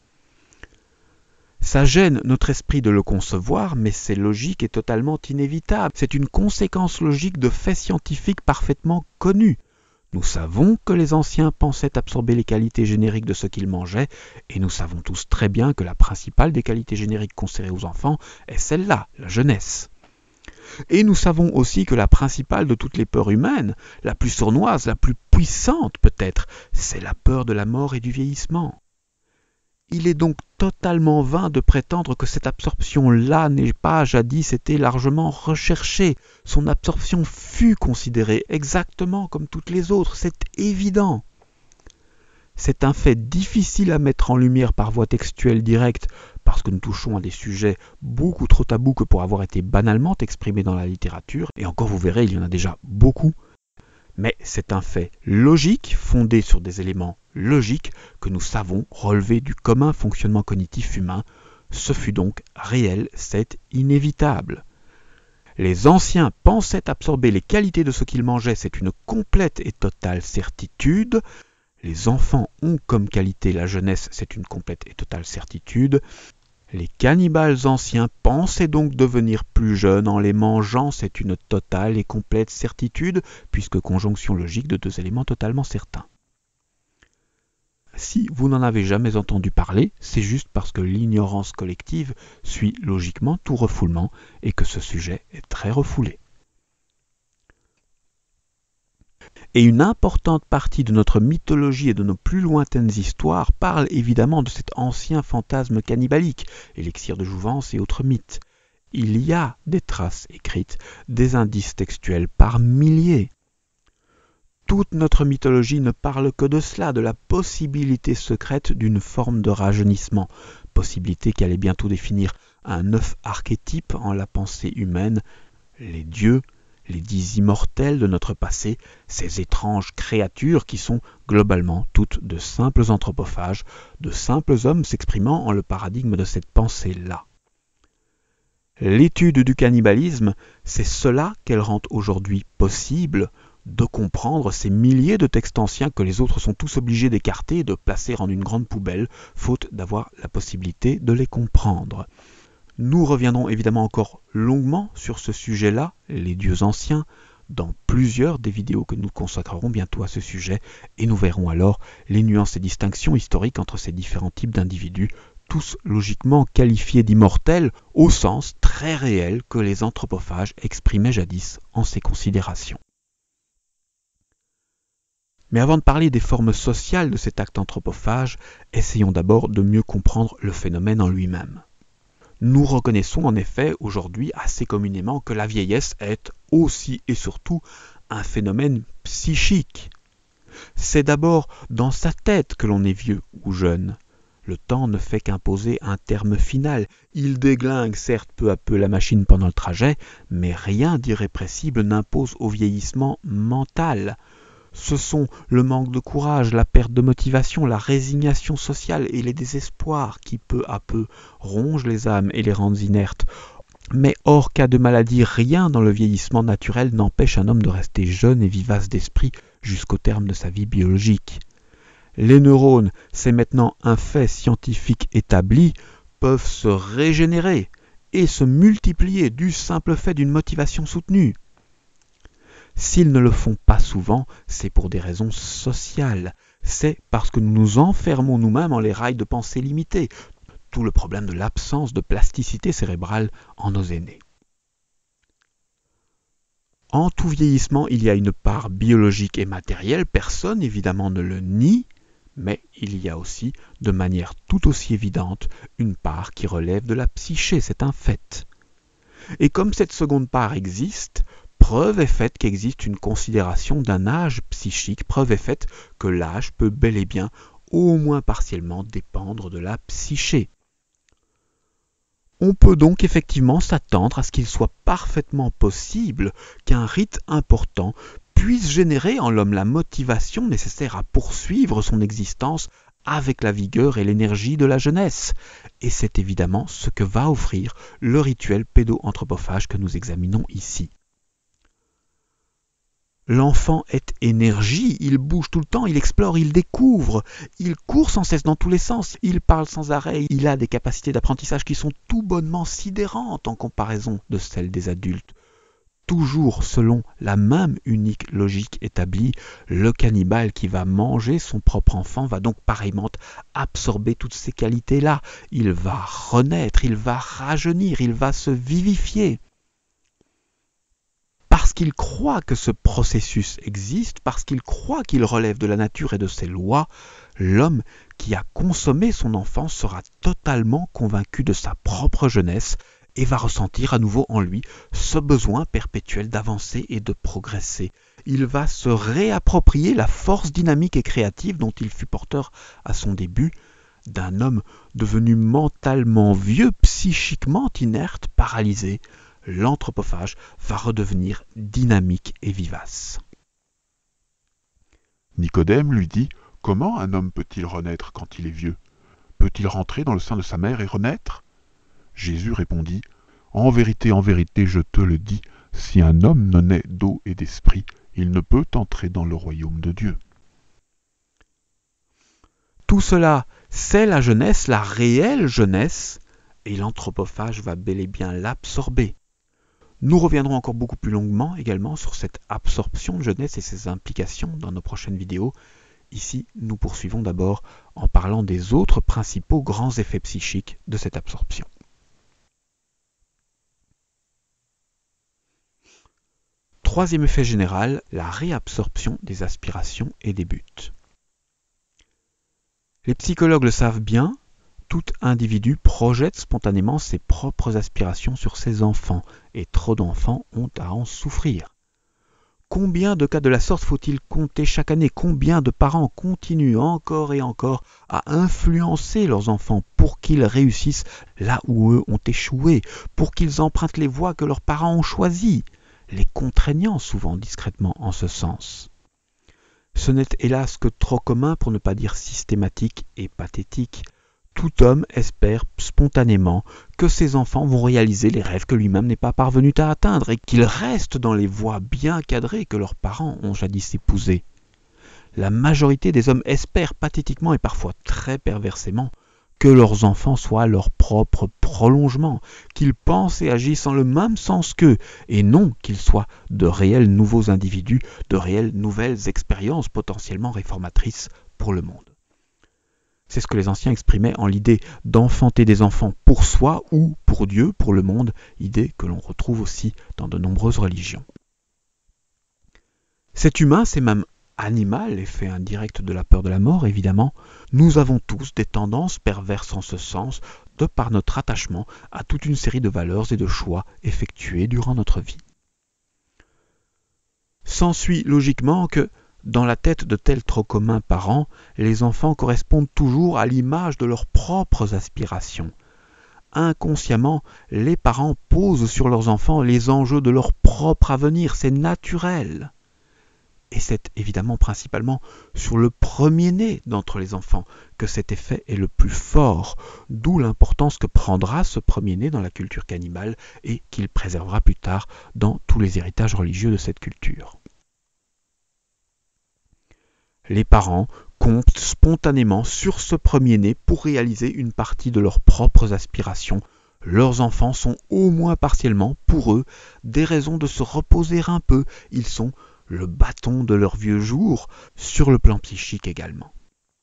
Ça gêne notre esprit de le concevoir, mais c'est logique et totalement inévitable. C'est une conséquence logique de faits scientifiques parfaitement connus. Nous savons que les anciens pensaient absorber les qualités génériques de ce qu'ils mangeaient, et nous savons tous très bien que la principale des qualités génériques concédées aux enfants est celle-là, la jeunesse. Et nous savons aussi que la principale de toutes les peurs humaines, la plus sournoise, la plus puissante peut-être, c'est la peur de la mort et du vieillissement. Il est donc totalement vain de prétendre que cette absorption-là n'ait pas jadis été largement recherchée. Son absorption fut considérée exactement comme toutes les autres, c'est évident. C'est un fait difficile à mettre en lumière par voie textuelle directe, parce que nous touchons à des sujets beaucoup trop tabous que pour avoir été banalement exprimés dans la littérature, et encore vous verrez, il y en a déjà beaucoup. Mais c'est un fait logique, fondé sur des éléments logiques que nous savons relever du commun fonctionnement cognitif humain. Ce fut donc réel, c'est inévitable. Les anciens pensaient absorber les qualités de ce qu'ils mangeaient, c'est une complète et totale certitude. Les enfants ont comme qualité la jeunesse, c'est une complète et totale certitude. Les cannibales anciens pensaient donc devenir plus jeunes en les mangeant, c'est une totale et complète certitude, puisque conjonction logique de deux éléments totalement certains. Si vous n'en avez jamais entendu parler, c'est juste parce que l'ignorance collective suit logiquement tout refoulement et que ce sujet est très refoulé. Et une importante partie de notre mythologie et de nos plus lointaines histoires parle évidemment de cet ancien fantasme cannibalique, élixir de jouvence et autres mythes. Il y a des traces écrites, des indices textuels par milliers. Toute notre mythologie ne parle que de cela, de la possibilité secrète d'une forme de rajeunissement, possibilité qui allait bientôt définir un neuf archétype en la pensée humaine, les dieux, les dits immortels de notre passé, ces étranges créatures qui sont globalement toutes de simples anthropophages, de simples hommes s'exprimant en le paradigme de cette pensée-là. L'étude du cannibalisme, c'est cela qu'elle rend aujourd'hui possible, de comprendre ces milliers de textes anciens que les autres sont tous obligés d'écarter et de placer en une grande poubelle, faute d'avoir la possibilité de les comprendre. Nous reviendrons évidemment encore longuement sur ce sujet-là, les dieux anciens, dans plusieurs des vidéos que nous consacrerons bientôt à ce sujet, et nous verrons alors les nuances et distinctions historiques entre ces différents types d'individus, tous logiquement qualifiés d'immortels au sens très réel que les anthropophages exprimaient jadis en ces considérations. Mais avant de parler des formes sociales de cet acte anthropophage, essayons d'abord de mieux comprendre le phénomène en lui-même. Nous reconnaissons en effet aujourd'hui assez communément que la vieillesse est aussi et surtout un phénomène psychique. C'est d'abord dans sa tête que l'on est vieux ou jeune. Le temps ne fait qu'imposer un terme final. Il déglingue certes peu à peu la machine pendant le trajet, mais rien d'irrépressible n'impose au vieillissement mental. Ce sont le manque de courage, la perte de motivation, la résignation sociale et les désespoirs qui peu à peu rongent les âmes et les rendent inertes. Mais hors cas de maladie, rien dans le vieillissement naturel n'empêche un homme de rester jeune et vivace d'esprit jusqu'au terme de sa vie biologique. Les neurones, c'est maintenant un fait scientifique établi, peuvent se régénérer et se multiplier du simple fait d'une motivation soutenue. S'ils ne le font pas souvent, c'est pour des raisons sociales. C'est parce que nous nous enfermons nous-mêmes en les rails de pensée limitées. Tout le problème de l'absence de plasticité cérébrale en nos aînés. En tout vieillissement, il y a une part biologique et matérielle, personne évidemment ne le nie, mais il y a aussi, de manière tout aussi évidente, une part qui relève de la psyché, c'est un fait. Et comme cette seconde part existe, preuve est faite qu'existe une considération d'un âge psychique, preuve est faite que l'âge peut bel et bien, au moins partiellement, dépendre de la psyché. On peut donc effectivement s'attendre à ce qu'il soit parfaitement possible qu'un rite important puisse générer en l'homme la motivation nécessaire à poursuivre son existence avec la vigueur et l'énergie de la jeunesse. Et c'est évidemment ce que va offrir le rituel pédo-anthropophage que nous examinons ici. L'enfant est énergie, il bouge tout le temps, il explore, il découvre, il court sans cesse dans tous les sens, il parle sans arrêt, il a des capacités d'apprentissage qui sont tout bonnement sidérantes en comparaison de celles des adultes. Toujours selon la même unique logique établie, le cannibale qui va manger son propre enfant va donc pareillement absorber toutes ces qualités-là. Il va renaître, il va rajeunir, il va se vivifier. Parce qu'il croit que ce processus existe, parce qu'il croit qu'il relève de la nature et de ses lois, l'homme qui a consommé son enfance sera totalement convaincu de sa propre jeunesse et va ressentir à nouveau en lui ce besoin perpétuel d'avancer et de progresser. Il va se réapproprier la force dynamique et créative dont il fut porteur à son début, d'un homme devenu mentalement vieux, psychiquement inerte, paralysé. L'anthropophage va redevenir dynamique et vivace. Nicodème lui dit « Comment un homme peut-il renaître quand il est vieux? Peut-il rentrer dans le sein de sa mère et renaître ?» Jésus répondit « En vérité, en vérité, je te le dis, si un homme ne naît d'eau et d'esprit, il ne peut entrer dans le royaume de Dieu. » Tout cela, c'est la jeunesse, la réelle jeunesse, et l'anthropophage va bel et bien l'absorber. Nous reviendrons encore beaucoup plus longuement également sur cette absorption de jeunesse et ses implications dans nos prochaines vidéos. Ici, nous poursuivons d'abord en parlant des autres principaux grands effets psychiques de cette absorption. Troisième effet général, la réabsorption des aspirations et des buts. Les psychologues le savent bien, tout individu projette spontanément ses propres aspirations sur ses enfants, et trop d'enfants ont à en souffrir. Combien de cas de la sorte faut-il compter chaque année? Combien de parents continuent encore et encore à influencer leurs enfants pour qu'ils réussissent là où eux ont échoué, pour qu'ils empruntent les voies que leurs parents ont choisies, les contraignant souvent discrètement en ce sens? Ce n'est hélas que trop commun, pour ne pas dire systématique et pathétique. Tout homme espère spontanément que ses enfants vont réaliser les rêves que lui-même n'est pas parvenu à atteindre et qu'ils restent dans les voies bien cadrées que leurs parents ont jadis épousées. La majorité des hommes espèrent pathétiquement et parfois très perversément que leurs enfants soient leur propre prolongement, qu'ils pensent et agissent en le même sens qu'eux, et non qu'ils soient de réels nouveaux individus, de réelles nouvelles expériences potentiellement réformatrices pour le monde. C'est ce que les anciens exprimaient en l'idée d'enfanter des enfants pour soi ou pour Dieu, pour le monde, idée que l'on retrouve aussi dans de nombreuses religions. C'est humain, c'est même animal, effet indirect de la peur de la mort évidemment. Nous avons tous des tendances perverses en ce sens, de par notre attachement à toute une série de valeurs et de choix effectués durant notre vie. S'ensuit logiquement que, dans la tête de tels trop communs parents, les enfants correspondent toujours à l'image de leurs propres aspirations. Inconsciemment, les parents posent sur leurs enfants les enjeux de leur propre avenir, c'est naturel. Et c'est évidemment principalement sur le premier-né d'entre les enfants que cet effet est le plus fort, d'où l'importance que prendra ce premier-né dans la culture cannibale et qu'il préservera plus tard dans tous les héritages religieux de cette culture. Les parents comptent spontanément sur ce premier-né pour réaliser une partie de leurs propres aspirations. Leurs enfants sont au moins partiellement, pour eux, des raisons de se reposer un peu. Ils sont le bâton de leurs vieux jours, sur le plan psychique également.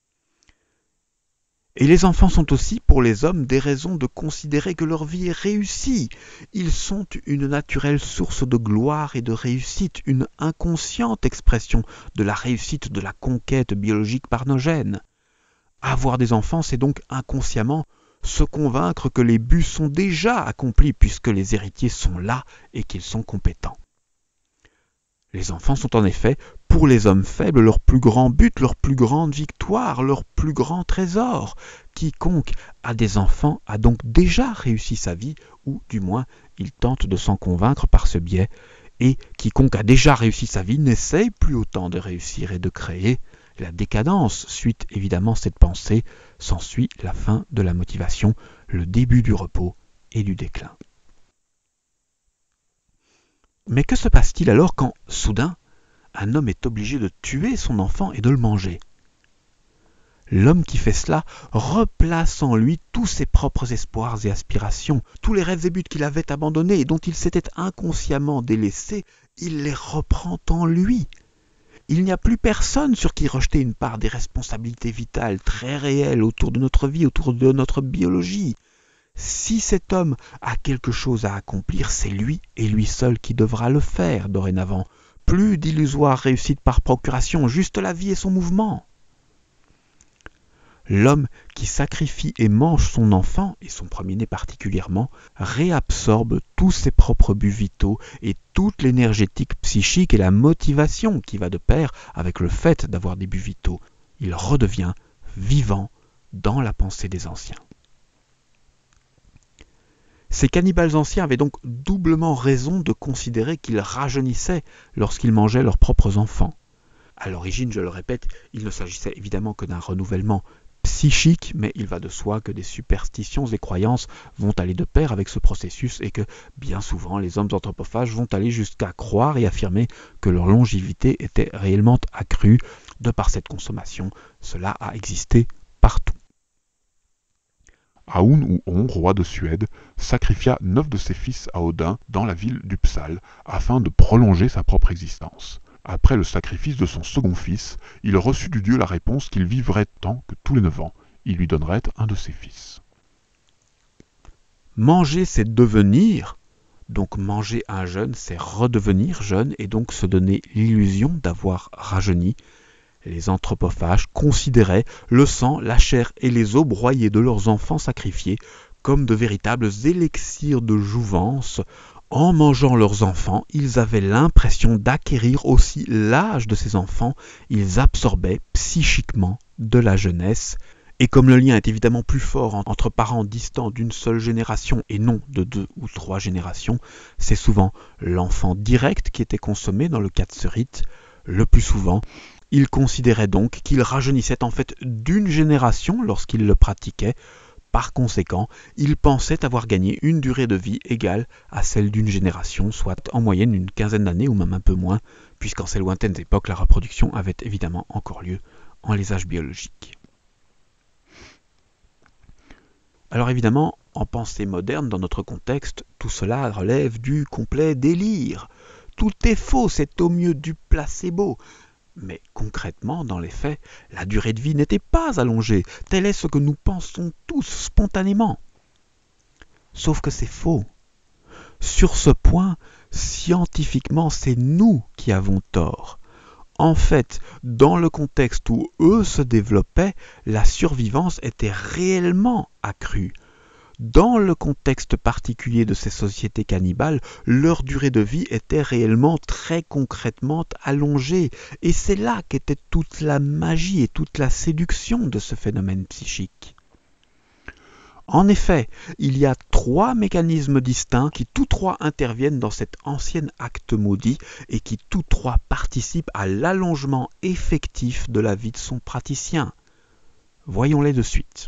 Et les enfants sont aussi, pour les hommes, des raisons de considérer que leur vie est réussie. Ils sont une naturelle source de gloire et de réussite, une inconsciente expression de la réussite de la conquête biologique par nos gènes. Avoir des enfants, c'est donc inconsciemment se convaincre que les buts sont déjà accomplis puisque les héritiers sont là et qu'ils sont compétents. Les enfants sont en effet, pour les hommes faibles, leur plus grand but, leur plus grande victoire, leur plus grand trésor. Quiconque a des enfants a donc déjà réussi sa vie, ou du moins il tente de s'en convaincre par ce biais, et quiconque a déjà réussi sa vie n'essaye plus autant de réussir et de créer. La décadence, suite évidemment cette pensée, s'ensuit la fin de la motivation, le début du repos et du déclin. Mais que se passe-t-il alors quand, soudain, un homme est obligé de tuer son enfant et de le manger? L'homme qui fait cela replace en lui tous ses propres espoirs et aspirations, tous les rêves et buts qu'il avait abandonnés et dont il s'était inconsciemment délaissé, il les reprend en lui. Il n'y a plus personne sur qui rejeter une part des responsabilités vitales très réelles autour de notre vie, autour de notre biologie. Si cet homme a quelque chose à accomplir, c'est lui et lui seul qui devra le faire dorénavant. Plus d'illusoire réussite par procuration, juste la vie et son mouvement. L'homme qui sacrifie et mange son enfant, et son premier-né particulièrement, réabsorbe tous ses propres buts vitaux et toute l'énergétique psychique et la motivation qui va de pair avec le fait d'avoir des buts vitaux. Il redevient vivant dans la pensée des anciens. Ces cannibales anciens avaient donc doublement raison de considérer qu'ils rajeunissaient lorsqu'ils mangeaient leurs propres enfants. À l'origine, je le répète, il ne s'agissait évidemment que d'un renouvellement psychique, mais il va de soi que des superstitions et croyances vont aller de pair avec ce processus et que, bien souvent, les hommes anthropophages vont aller jusqu'à croire et affirmer que leur longévité était réellement accrue de par cette consommation. Cela a existé partout. Aoun ou On, roi de Suède, sacrifia neuf de ses fils à Odin dans la ville d'Uppsal afin de prolonger sa propre existence. Après le sacrifice de son second fils, il reçut du dieu la réponse qu'il vivrait tant que tous les neuf ans. Il lui donnerait un de ses fils. Manger, c'est devenir. Donc manger un jeune, c'est redevenir jeune et donc se donner l'illusion d'avoir rajeuni. Les anthropophages considéraient le sang, la chair et les os broyés de leurs enfants sacrifiés comme de véritables élixirs de jouvence En mangeant leurs enfants, ils avaient l'impression d'acquérir aussi l'âge de ces enfants, ils absorbaient psychiquement de la jeunesse. Et comme le lien est évidemment plus fort entre parents distants d'une seule génération et non de deux ou trois générations, c'est souvent l'enfant direct qui était consommé dans le cas de ce rite. Le plus souvent, ils considéraient donc qu'ils rajeunissaient en fait d'une génération lorsqu'ils le pratiquaient. Par conséquent, ils pensaient avoir gagné une durée de vie égale à celle d'une génération, soit en moyenne une quinzaine d'années ou même un peu moins, puisqu'en ces lointaines époques, la reproduction avait évidemment encore lieu en les âges biologiques. Alors évidemment, en pensée moderne, dans notre contexte, tout cela relève du complet délire. Tout est faux, c'est au mieux du placebo. Mais concrètement, dans les faits, la durée de vie n'était pas allongée. Tel est ce que nous pensons tous spontanément. Sauf que c'est faux. Sur ce point, scientifiquement, c'est nous qui avons tort. En fait, dans le contexte où eux se développaient, la survivance était réellement accrue. Dans le contexte particulier de ces sociétés cannibales, leur durée de vie était réellement très concrètement allongée. Et c'est là qu'était toute la magie et toute la séduction de ce phénomène psychique. En effet, il y a trois mécanismes distincts qui tous trois interviennent dans cet ancien acte maudit et qui tous trois participent à l'allongement effectif de la vie de son praticien. Voyons-les de suite.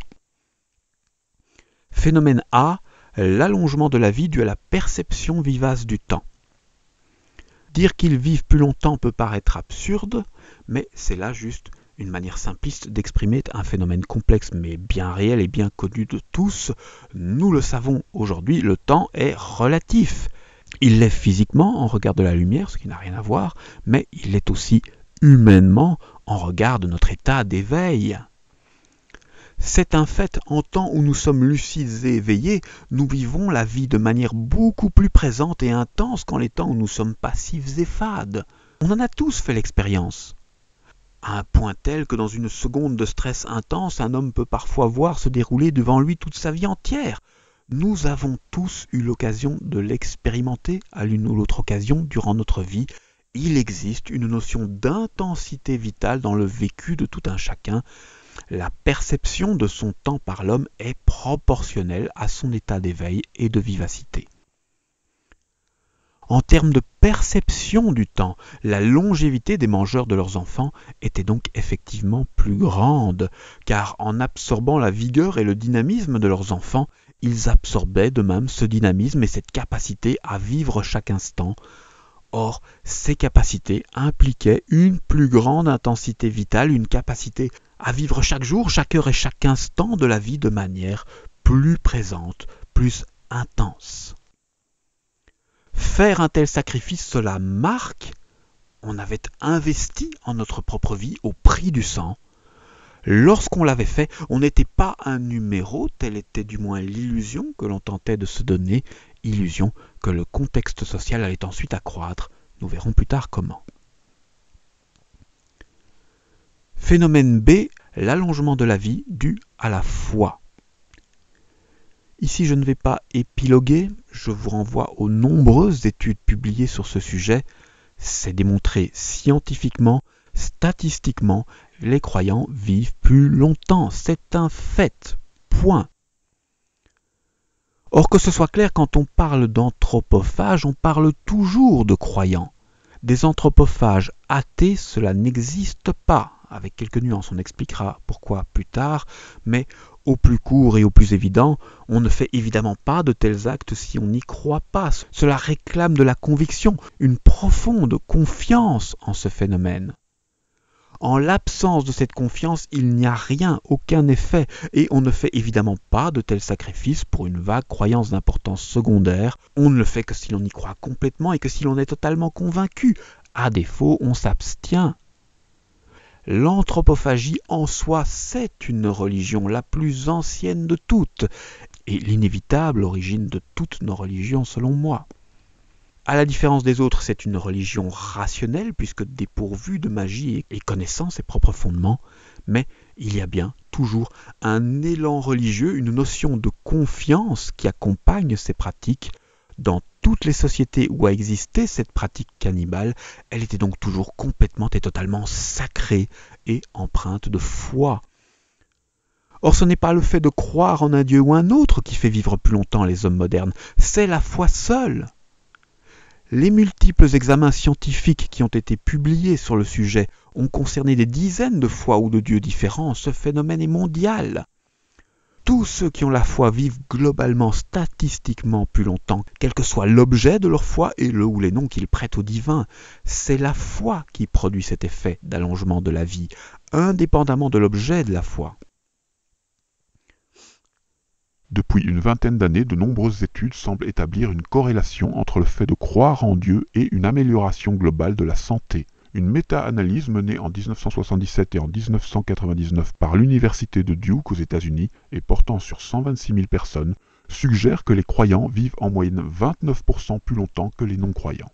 Phénomène A, l'allongement de la vie dû à la perception vivace du temps. Dire qu'ils vivent plus longtemps peut paraître absurde, mais c'est là juste une manière simpliste d'exprimer un phénomène complexe mais bien réel et bien connu de tous. Nous le savons aujourd'hui, le temps est relatif. Il l'est physiquement en regard de la lumière, ce qui n'a rien à voir, mais il l'est aussi humainement en regard de notre état d'éveil. C'est un fait, en temps où nous sommes lucides et éveillés, nous vivons la vie de manière beaucoup plus présente et intense qu'en les temps où nous sommes passifs et fades. On en a tous fait l'expérience. À un point tel que dans une seconde de stress intense, un homme peut parfois voir se dérouler devant lui toute sa vie entière. Nous avons tous eu l'occasion de l'expérimenter à l'une ou l'autre occasion durant notre vie. Il existe une notion d'intensité vitale dans le vécu de tout un chacun. La perception de son temps par l'homme est proportionnelle à son état d'éveil et de vivacité. En termes de perception du temps, la longévité des mangeurs de leurs enfants était donc effectivement plus grande, car en absorbant la vigueur et le dynamisme de leurs enfants, ils absorbaient de même ce dynamisme et cette capacité à vivre chaque instant. Or, ces capacités impliquaient une plus grande intensité vitale, une capacité à vivre chaque jour, chaque heure et chaque instant de la vie de manière plus présente, plus intense. Faire un tel sacrifice, cela marque, on avait investi en notre propre vie au prix du sang. Lorsqu'on l'avait fait, on n'était pas un numéro, telle était du moins l'illusion que l'on tentait de se donner, illusion que le contexte social allait ensuite accroître. Nous verrons plus tard comment. Phénomène B, l'allongement de la vie dû à la foi. Ici, je ne vais pas épiloguer, je vous renvoie aux nombreuses études publiées sur ce sujet. C'est démontré scientifiquement, statistiquement, les croyants vivent plus longtemps. C'est un fait. Point. Or, que ce soit clair, quand on parle d'anthropophages, on parle toujours de croyants. Des anthropophages athées, cela n'existe pas. Avec quelques nuances, on expliquera pourquoi plus tard, mais au plus court et au plus évident, on ne fait évidemment pas de tels actes si on n'y croit pas. Cela réclame de la conviction, une profonde confiance en ce phénomène. En l'absence de cette confiance, il n'y a rien, aucun effet, et on ne fait évidemment pas de tels sacrifices pour une vague croyance d'importance secondaire. On ne le fait que si l'on y croit complètement et que si l'on est totalement convaincu. À défaut, on s'abstient. L'anthropophagie en soi, c'est une religion, la plus ancienne de toutes, et l'inévitable origine de toutes nos religions selon moi. À la différence des autres, c'est une religion rationnelle, puisque dépourvue de magie et connaissant ses propres fondements, mais il y a bien toujours un élan religieux, une notion de confiance qui accompagne ces pratiques. Dans toutes les sociétés où a existé cette pratique cannibale, elle était donc toujours complètement et totalement sacrée et empreinte de foi. Or, ce n'est pas le fait de croire en un Dieu ou un autre qui fait vivre plus longtemps les hommes modernes, c'est la foi seule. Les multiples examens scientifiques qui ont été publiés sur le sujet ont concerné des dizaines de foi ou de dieux différents. Ce phénomène est mondial. Tous ceux qui ont la foi vivent globalement, statistiquement plus longtemps, quel que soit l'objet de leur foi et le ou les noms qu'ils prêtent au divin. C'est la foi qui produit cet effet d'allongement de la vie, indépendamment de l'objet de la foi. Depuis une vingtaine d'années, de nombreuses études semblent établir une corrélation entre le fait de croire en Dieu et une amélioration globale de la santé. Une méta-analyse menée en mille neuf cent soixante-dix-sept et en mille neuf cent quatre-vingt-dix-neuf par l'Université de Duke aux États-Unis et portant sur cent vingt-six mille personnes suggère que les croyants vivent en moyenne vingt-neuf pour cent plus longtemps que les non-croyants.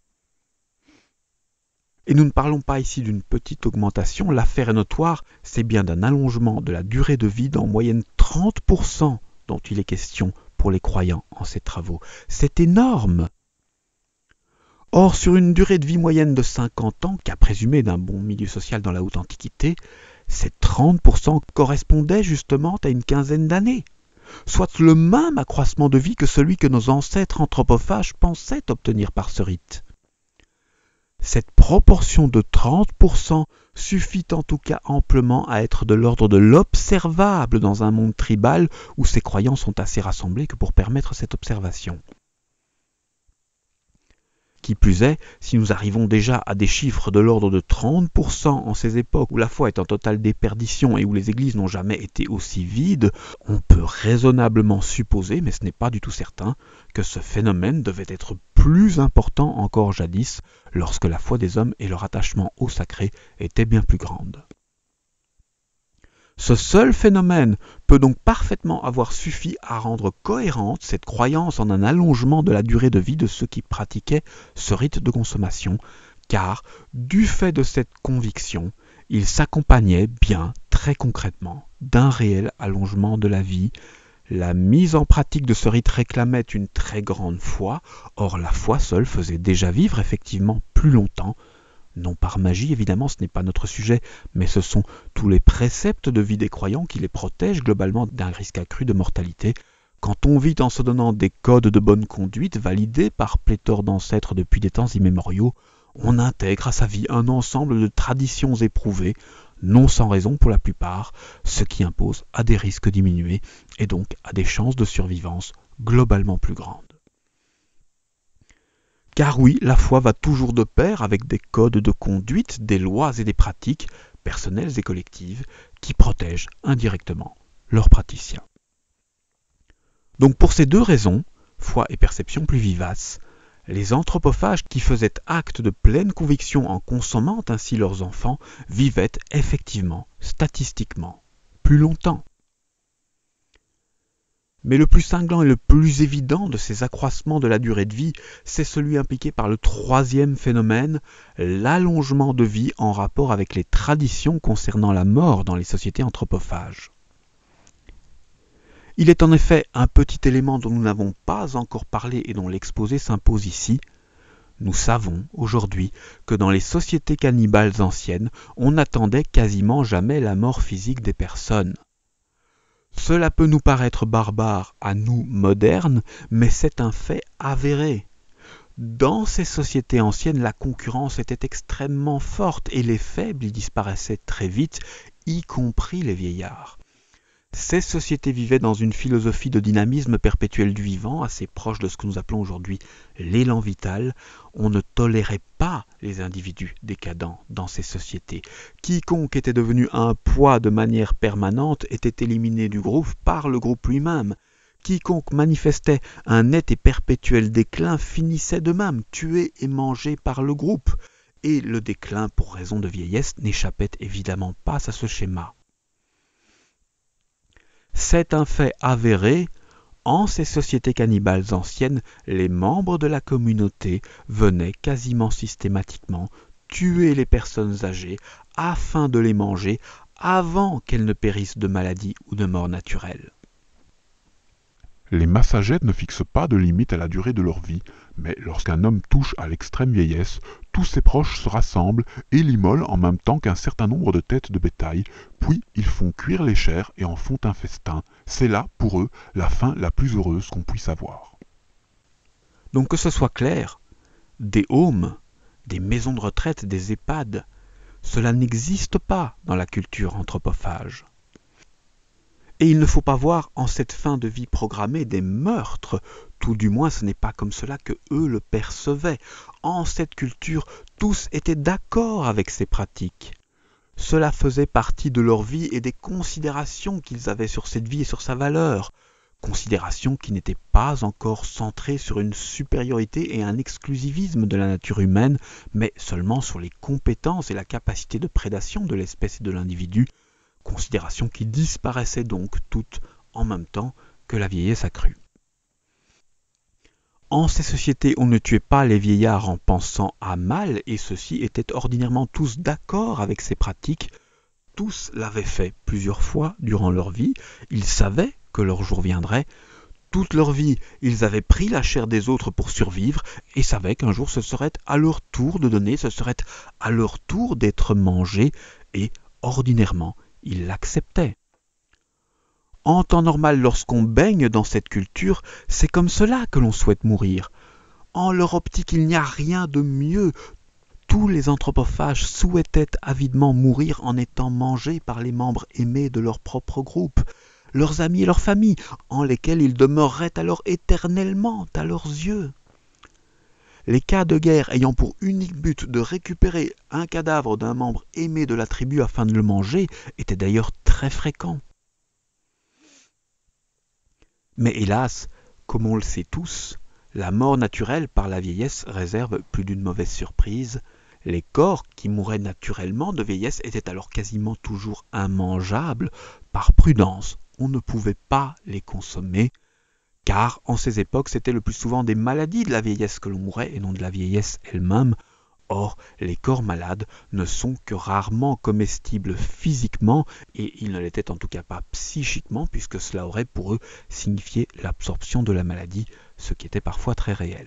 Et nous ne parlons pas ici d'une petite augmentation, l'affaire est notoire, c'est bien d'un allongement de la durée de vie d'en moyenne trente pour cent dont il est question pour les croyants en ces travaux. C'est énorme! Or, sur une durée de vie moyenne de cinquante ans, cas présumé d'un bon milieu social dans la haute antiquité, ces trente pour cent correspondaient justement à une quinzaine d'années, soit le même accroissement de vie que celui que nos ancêtres anthropophages pensaient obtenir par ce rite. Cette proportion de trente pour cent suffit en tout cas amplement à être de l'ordre de l'observable dans un monde tribal où ces croyants sont assez rassemblés que pour permettre cette observation. Qui plus est, si nous arrivons déjà à des chiffres de l'ordre de trente pour cent en ces époques où la foi est en totale déperdition et où les églises n'ont jamais été aussi vides, on peut raisonnablement supposer, mais ce n'est pas du tout certain, que ce phénomène devait être plus important encore jadis, lorsque la foi des hommes et leur attachement au sacré étaient bien plus grandes. Ce seul phénomène peut donc parfaitement avoir suffi à rendre cohérente cette croyance en un allongement de la durée de vie de ceux qui pratiquaient ce rite de consommation, car, du fait de cette conviction, il s'accompagnait bien très concrètement d'un réel allongement de la vie. La mise en pratique de ce rite réclamait une très grande foi, or la foi seule faisait déjà vivre effectivement plus longtemps. Non par magie, évidemment, ce n'est pas notre sujet, mais ce sont tous les préceptes de vie des croyants qui les protègent globalement d'un risque accru de mortalité. Quand on vit en se donnant des codes de bonne conduite validés par pléthore d'ancêtres depuis des temps immémoriaux, on intègre à sa vie un ensemble de traditions éprouvées, non sans raison pour la plupart, ce qui impose à des risques diminués et donc à des chances de survivance globalement plus grandes. Car oui, la foi va toujours de pair avec des codes de conduite, des lois et des pratiques, personnelles et collectives, qui protègent indirectement leurs praticiens. Donc pour ces deux raisons, foi et perception plus vivaces, les anthropophages qui faisaient acte de pleine conviction en consommant ainsi leurs enfants vivaient effectivement, statistiquement, plus longtemps. Mais le plus cinglant et le plus évident de ces accroissements de la durée de vie, c'est celui impliqué par le troisième phénomène, l'allongement de vie en rapport avec les traditions concernant la mort dans les sociétés anthropophages. Il est en effet un petit élément dont nous n'avons pas encore parlé et dont l'exposé s'impose ici. Nous savons aujourd'hui que dans les sociétés cannibales anciennes, on n'attendait quasiment jamais la mort physique des personnes. Cela peut nous paraître barbare à nous modernes, mais c'est un fait avéré. Dans ces sociétés anciennes, la concurrence était extrêmement forte et les faibles y disparaissaient très vite, y compris les vieillards. Ces sociétés vivaient dans une philosophie de dynamisme perpétuel du vivant, assez proche de ce que nous appelons aujourd'hui l'élan vital. On ne tolérait pas les individus décadents dans ces sociétés. Quiconque était devenu un poids de manière permanente était éliminé du groupe par le groupe lui-même. Quiconque manifestait un net et perpétuel déclin finissait de même, tué et mangé par le groupe. Et le déclin, pour raison de vieillesse, n'échappait évidemment pas à ce schéma. C'est un fait avéré, en ces sociétés cannibales anciennes, les membres de la communauté venaient quasiment systématiquement tuer les personnes âgées afin de les manger avant qu'elles ne périssent de maladie ou de mort naturelle. Les Massagettes ne fixent pas de limite à la durée de leur vie, mais lorsqu'un homme touche à l'extrême vieillesse, tous ses proches se rassemblent et l'immolent en même temps qu'un certain nombre de têtes de bétail, puis ils font cuire les chairs et en font un festin. C'est là, pour eux, la fin la plus heureuse qu'on puisse avoir. Donc que ce soit clair, des homes, des maisons de retraite, des EHPAD, cela n'existe pas dans la culture anthropophage. Et il ne faut pas voir en cette fin de vie programmée des meurtres, tout du moins ce n'est pas comme cela que eux le percevaient. En cette culture, tous étaient d'accord avec ces pratiques. Cela faisait partie de leur vie et des considérations qu'ils avaient sur cette vie et sur sa valeur. Considérations qui n'étaient pas encore centrées sur une supériorité et un exclusivisme de la nature humaine, mais seulement sur les compétences et la capacité de prédation de l'espèce et de l'individu, considérations qui disparaissaient donc toutes en même temps que la vieillesse accrue. En ces sociétés, on ne tuait pas les vieillards en pensant à mal, et ceux-ci étaient ordinairement tous d'accord avec ces pratiques. Tous l'avaient fait plusieurs fois durant leur vie, ils savaient que leur jour viendrait. Toute leur vie, ils avaient pris la chair des autres pour survivre et savaient qu'un jour ce serait à leur tour de donner, ce serait à leur tour d'être mangés, et ordinairement, ils l'acceptaient. En temps normal, lorsqu'on baigne dans cette culture, c'est comme cela que l'on souhaite mourir. En leur optique, il n'y a rien de mieux. Tous les anthropophages souhaitaient avidement mourir en étant mangés par les membres aimés de leur propre groupe, leurs amis et leurs familles, en lesquels ils demeureraient alors éternellement à leurs yeux. Les cas de guerre ayant pour unique but de récupérer un cadavre d'un membre aimé de la tribu afin de le manger étaient d'ailleurs très fréquents. Mais hélas, comme on le sait tous, la mort naturelle par la vieillesse réserve plus d'une mauvaise surprise. Les corps qui mouraient naturellement de vieillesse étaient alors quasiment toujours immangeables. Par prudence, on ne pouvait pas les consommer, car en ces époques, c'était le plus souvent des maladies de la vieillesse que l'on mourait et non de la vieillesse elle-même. Or, les corps malades ne sont que rarement comestibles physiquement, et ils ne l'étaient en tout cas pas psychiquement, puisque cela aurait pour eux signifié l'absorption de la maladie, ce qui était parfois très réel.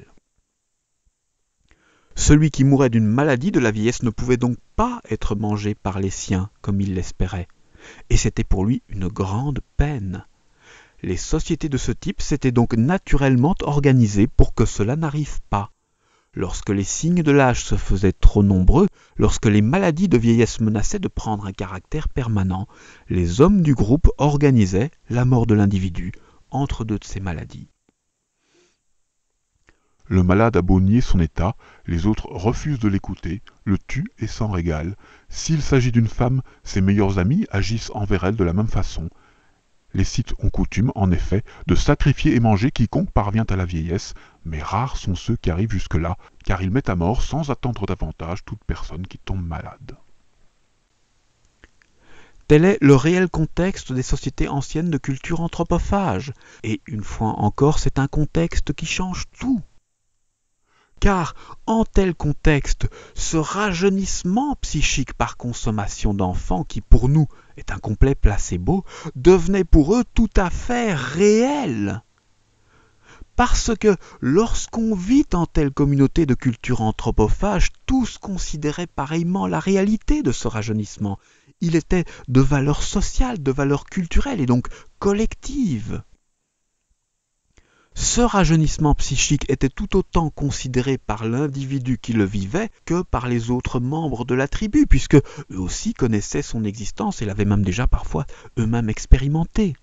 Celui qui mourait d'une maladie de la vieillesse ne pouvait donc pas être mangé par les siens, comme il l'espérait, et c'était pour lui une grande peine. Les sociétés de ce type s'étaient donc naturellement organisées pour que cela n'arrive pas. Lorsque les signes de l'âge se faisaient trop nombreux, lorsque les maladies de vieillesse menaçaient de prendre un caractère permanent, les hommes du groupe organisaient la mort de l'individu entre deux de ces maladies. Le malade a beau nier son état, les autres refusent de l'écouter, le tuent et s'en régalent. S'il s'agit d'une femme, ses meilleurs amis agissent envers elle de la même façon. Les Scythes ont coutume, en effet, de sacrifier et manger quiconque parvient à la vieillesse, mais rares sont ceux qui arrivent jusque-là, car ils mettent à mort sans attendre davantage toute personne qui tombe malade. Tel est le réel contexte des sociétés anciennes de culture anthropophage, et une fois encore, c'est un contexte qui change tout. Car, en tel contexte, ce rajeunissement psychique par consommation d'enfants, qui pour nous est un complet placebo, devenait pour eux tout à fait réel. Parce que lorsqu'on vit en telle communauté de culture anthropophage, tous considéraient pareillement la réalité de ce rajeunissement. Il était de valeur sociale, de valeur culturelle et donc collective. Ce rajeunissement psychique était tout autant considéré par l'individu qui le vivait que par les autres membres de la tribu, puisque eux aussi connaissaient son existence et l'avaient même déjà parfois eux-mêmes expérimenté.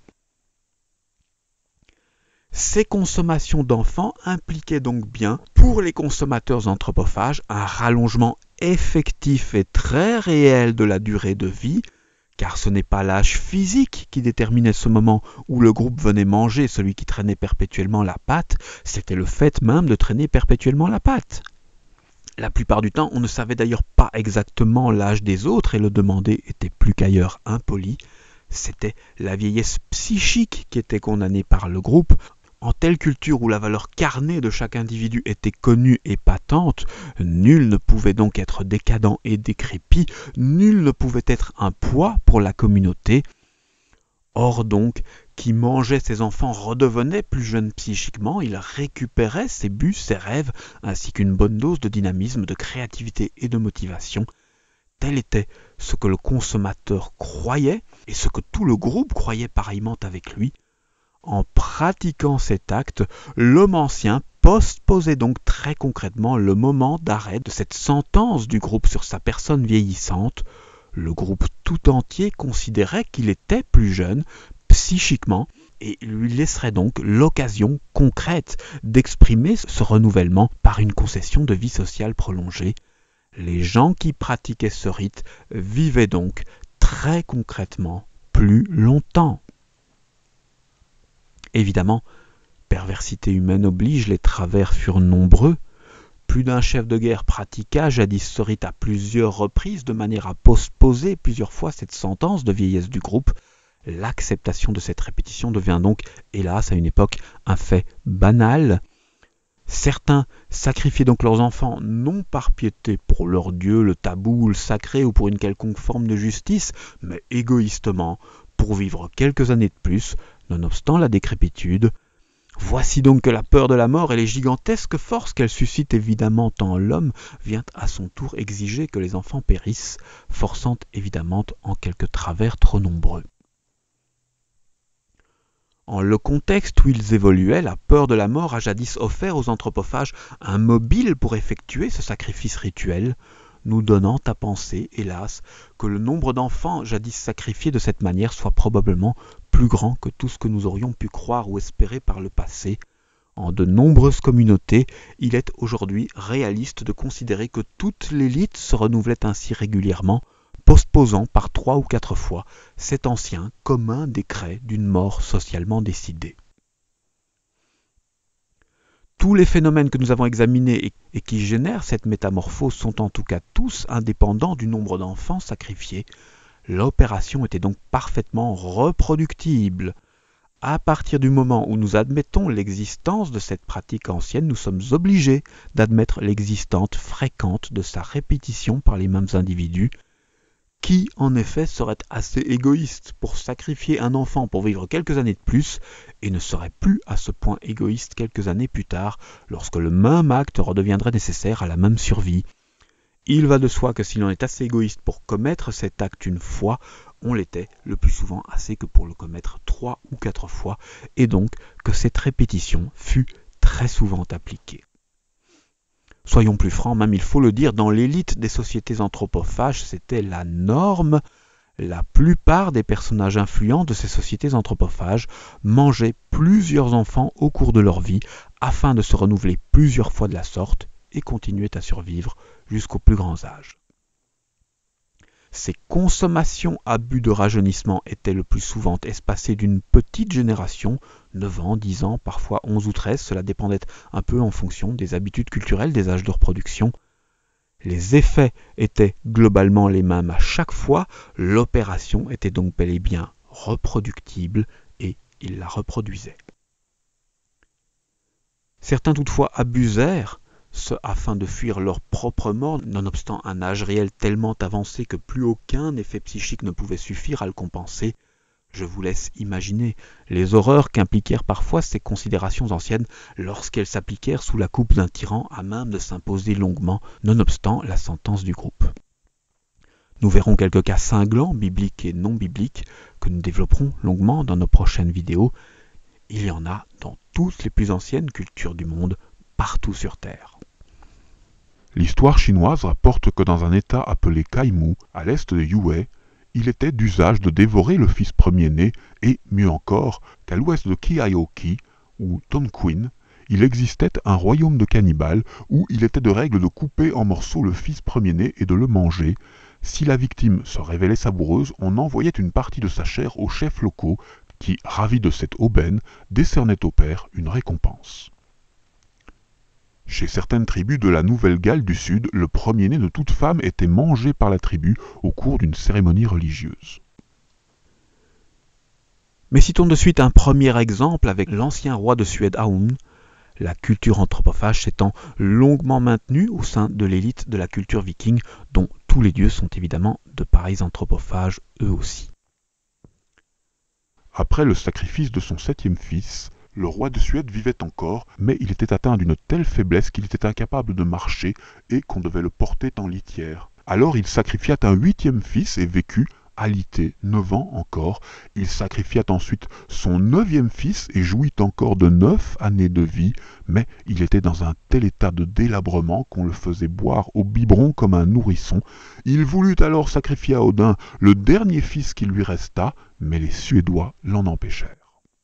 Ces consommations d'enfants impliquaient donc bien, pour les consommateurs anthropophages, un rallongement effectif et très réel de la durée de vie, car ce n'est pas l'âge physique qui déterminait ce moment où le groupe venait manger celui qui traînait perpétuellement la patte, c'était le fait même de traîner perpétuellement la patte. La plupart du temps, on ne savait d'ailleurs pas exactement l'âge des autres et le demander était plus qu'ailleurs impoli. C'était la vieillesse psychique qui était condamnée par le groupe. En telle culture où la valeur carnée de chaque individu était connue et patente, nul ne pouvait donc être décadent et décrépit, nul ne pouvait être un poids pour la communauté. Or donc, qui mangeait ses enfants redevenait plus jeune psychiquement, il récupérait ses buts, ses rêves, ainsi qu'une bonne dose de dynamisme, de créativité et de motivation. Tel était ce que le consommateur croyait et ce que tout le groupe croyait pareillement avec lui. En pratiquant cet acte, l'homme ancien postposait donc très concrètement le moment d'arrêt de cette sentence du groupe sur sa personne vieillissante. Le groupe tout entier considérait qu'il était plus jeune psychiquement et lui laisserait donc l'occasion concrète d'exprimer ce renouvellement par une concession de vie sociale prolongée. Les gens qui pratiquaient ce rite vivaient donc très concrètement plus longtemps. Évidemment, perversité humaine oblige, les travers furent nombreux. Plus d'un chef de guerre pratiqua jadis ce rite à plusieurs reprises de manière à postposer plusieurs fois cette sentence de vieillesse du groupe. L'acceptation de cette répétition devient donc, hélas, à une époque, un fait banal. Certains sacrifiaient donc leurs enfants non par piété pour leur Dieu, le tabou, le sacré ou pour une quelconque forme de justice, mais égoïstement pour vivre quelques années de plus, nonobstant la décrépitude. Voici donc que la peur de la mort et les gigantesques forces qu'elle suscite évidemment en l'homme vient à son tour exiger que les enfants périssent, forçant évidemment en quelques travers trop nombreux. En le contexte où ils évoluaient, la peur de la mort a jadis offert aux anthropophages un mobile pour effectuer ce sacrifice rituel, nous donnant à penser, hélas, que le nombre d'enfants jadis sacrifiés de cette manière soit probablement plus grand que tout ce que nous aurions pu croire ou espérer par le passé. En de nombreuses communautés, il est aujourd'hui réaliste de considérer que toute l'élite se renouvelait ainsi régulièrement, postposant par trois ou quatre fois cet ancien commun décret d'une mort socialement décidée. Tous les phénomènes que nous avons examinés et qui génèrent cette métamorphose sont en tout cas tous indépendants du nombre d'enfants sacrifiés. L'opération était donc parfaitement reproductible. À partir du moment où nous admettons l'existence de cette pratique ancienne, nous sommes obligés d'admettre l'existence fréquente de sa répétition par les mêmes individus. Qui, en effet, serait assez égoïste pour sacrifier un enfant pour vivre quelques années de plus et ne serait plus à ce point égoïste quelques années plus tard, lorsque le même acte redeviendrait nécessaire à la même survie? Il va de soi que si l'on est assez égoïste pour commettre cet acte une fois, on l'était le plus souvent assez que pour le commettre trois ou quatre fois, et donc que cette répétition fut très souvent appliquée. Soyons plus francs, même il faut le dire, dans l'élite des sociétés anthropophages, c'était la norme. La plupart des personnages influents de ces sociétés anthropophages mangeaient plusieurs enfants au cours de leur vie afin de se renouveler plusieurs fois de la sorte et continuaient à survivre jusqu'aux plus grands âges. Ces consommations à but de rajeunissement étaient le plus souvent espacées d'une petite génération, neuf ans, dix ans, parfois onze ou treize, cela dépendait un peu en fonction des habitudes culturelles, des âges de reproduction. Les effets étaient globalement les mêmes à chaque fois, l'opération était donc bel et bien reproductible et ils la reproduisaient. Certains toutefois abusèrent, ce afin de fuir leur propre mort, nonobstant un âge réel tellement avancé que plus aucun effet psychique ne pouvait suffire à le compenser. Je vous laisse imaginer les horreurs qu'impliquèrent parfois ces considérations anciennes lorsqu'elles s'appliquèrent sous la coupe d'un tyran à même de s'imposer longuement, nonobstant la sentence du groupe. Nous verrons quelques cas cinglants, bibliques et non bibliques, que nous développerons longuement dans nos prochaines vidéos. Il y en a dans toutes les plus anciennes cultures du monde, partout sur Terre. L'histoire chinoise rapporte que dans un état appelé Kaimu, à l'est de Yue, il était d'usage de dévorer le fils premier-né et, mieux encore, qu'à l'ouest de Kiaoki, ou Tonquin, il existait un royaume de cannibales où il était de règle de couper en morceaux le fils premier-né et de le manger. Si la victime se révélait savoureuse, on envoyait une partie de sa chair aux chefs locaux qui, ravis de cette aubaine, décernaient au père une récompense. Chez certaines tribus de la Nouvelle-Galles du Sud, le premier-né de toute femme était mangé par la tribu au cours d'une cérémonie religieuse. Mais citons de suite un premier exemple avec l'ancien roi de Suède Aun, la culture anthropophage s'étant longuement maintenue au sein de l'élite de la culture viking, dont tous les dieux sont évidemment de pareils anthropophages eux aussi. Après le sacrifice de son septième fils, le roi de Suède vivait encore, mais il était atteint d'une telle faiblesse qu'il était incapable de marcher et qu'on devait le porter en litière. Alors il sacrifia un huitième fils et vécut, alité, neuf ans encore. Il sacrifia ensuite son neuvième fils et jouit encore de neuf années de vie, mais il était dans un tel état de délabrement qu'on le faisait boire au biberon comme un nourrisson. Il voulut alors sacrifier à Odin le dernier fils qui lui resta, mais les Suédois l'en empêchèrent.